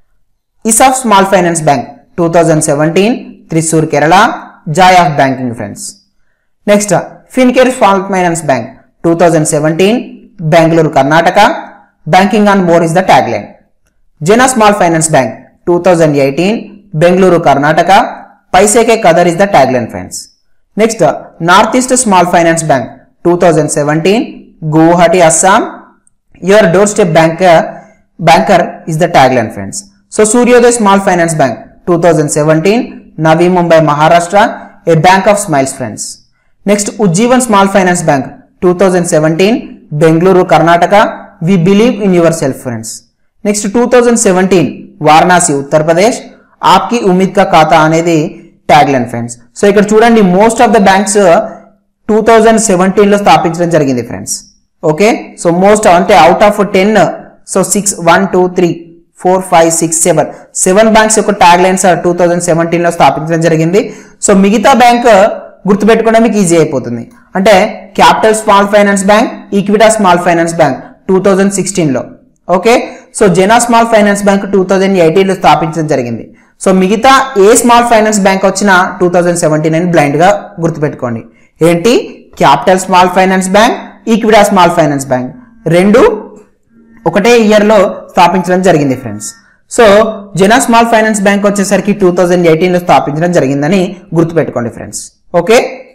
ESAF small finance bank two thousand seventeen, Thrissur Kerala, joy of banking friends. Next Fincare small finance bank two thousand seventeen, Bengaluru Karnataka, banking on more is the tag line. Jana small finance bank two thousand eighteen, Bengaluru Karnataka, పైసే కే కదర్ is the tag line friends. Next north east small finance bank two thousand seventeen, Guwahati Assam, your doorstep banker banker is the tag line friends. So Suryoday small finance bank two thousand seventeen, Navi Mumbai Maharashtra, a bank of smiles friends. Next Ujjivan small finance bank two thousand seventeen, Bengaluru Karnataka, we believe in yourself friends. Next two thousand seventeen, Varanasi Uttar Pradesh, ఆప్కి ఉమ్మీద్ కా ఖాతా అనేది tag line friends. So ఇక్కడ చూడండి most of the banks two thousand seventeen లో స్థాపించడం జరిగింది ఫ్రెండ్స్. ఓకే, సో మోస్ట్ అంటే out of ten, so six one two three four five six seven seven banks యొక్క tag lines two thousand seventeen లో స్థాపించడం జరిగింది. సో మిగతా bank గుర్తుపెట్టుకోవడం మీకు ఈజీ అయిపోతుంది. అంటే capital small finance bank, Equitas small finance bank two thousand sixteen లో. Okay, so Jana small finance bank two thousand eighteen లో స్థాపించడం జరిగింది. సో మిగతా ఏ స్మాల్ ఫైనాన్స్ బ్యాంక్ వచ్చినా టూ థౌజండ్ సెవెంటీన్ అని బ్లైండ్ గా గుర్తుపెట్టుకోండి. ఏంటి? Capital small finance bank, Equitas small finance bank రెండు ఒకటే ఇయర్ లో స్థాపించడం జరిగింది friends. So Jana small finance bank వచ్చేసరికి టూ థౌజండ్ ఎయిటీన్ లో స్థాపించడం జరిగిందని గుర్తుపెట్టుకోండి ఫ్రెండ్స్. ఓకే,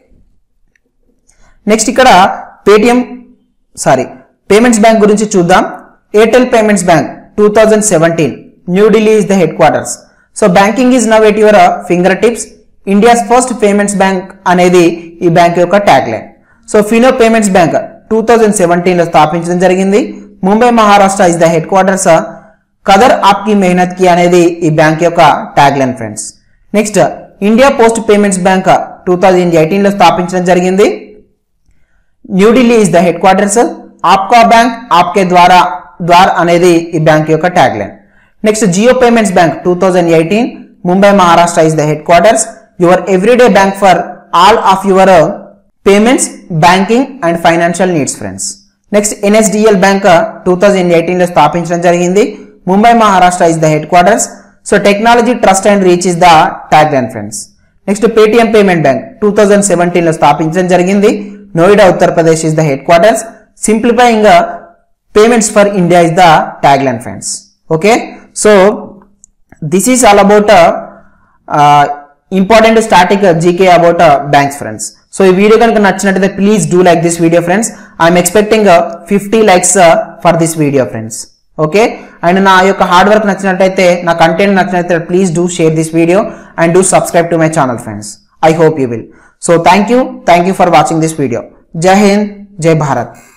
నెక్స్ట్ ఇక్కడ పేటిఎం సారీ పేమెంట్స్ బ్యాంక్ గురించి చూద్దాం. Airtel payments bank two thousand seventeen, New Delhi is the head quarters. So banking is now at your fingertips, India's first payments bank అనేది ఈ bank యొక్క tag line. So Fino payments bank two thousand seventeen లో స్థాపించడం జరిగింది. Mumbai Maharashtra is the head quarters. కదర్ ఆప్కి మెహనత్ కి అనేది ఈ బ్యాంక్ యొక్క tag line friends. Next India post payments bank two thousand eighteen లో స్థాపించడం జరిగింది. New Delhi is the head quarters. ఆప్కా బ్యాంక్ ఆప్కే ద్వారా ద్వార్ అనేది ఈ బ్యాంక్ యొక్క tag line. Next Jio payments bank two thousand eighteen, Mumbai Maharashtra is the head quarters. Your everyday bank for all of your payments, banking and financial needs friends. Next NSDL bank two thousand eighteen లో స్థాపించడం జరిగింది. Mumbai Maharashtra is the head quarters. So technology trust and reach is the tag line friends. Next Paytm payment bank two thousand seventeen లో స్థాపించడం జరిగింది. Noida Uttar Pradesh is the head quarters. Simplifying payments for India is the tag line friends. Okay, so this is all about important static GK about banks friends. So ఈ video కనుక నచ్చినట్లయితే please do like this video friends. I'm expecting fifty likes for this video friends. Okay, and నా యొక్క hard work నచ్చినట్లయితే, నా content నచ్చినట్లయితే please do share this video and do subscribe to my channel friends. I hope you will. So thank you thank you for watching this video. జై హింద్, జై భారత్.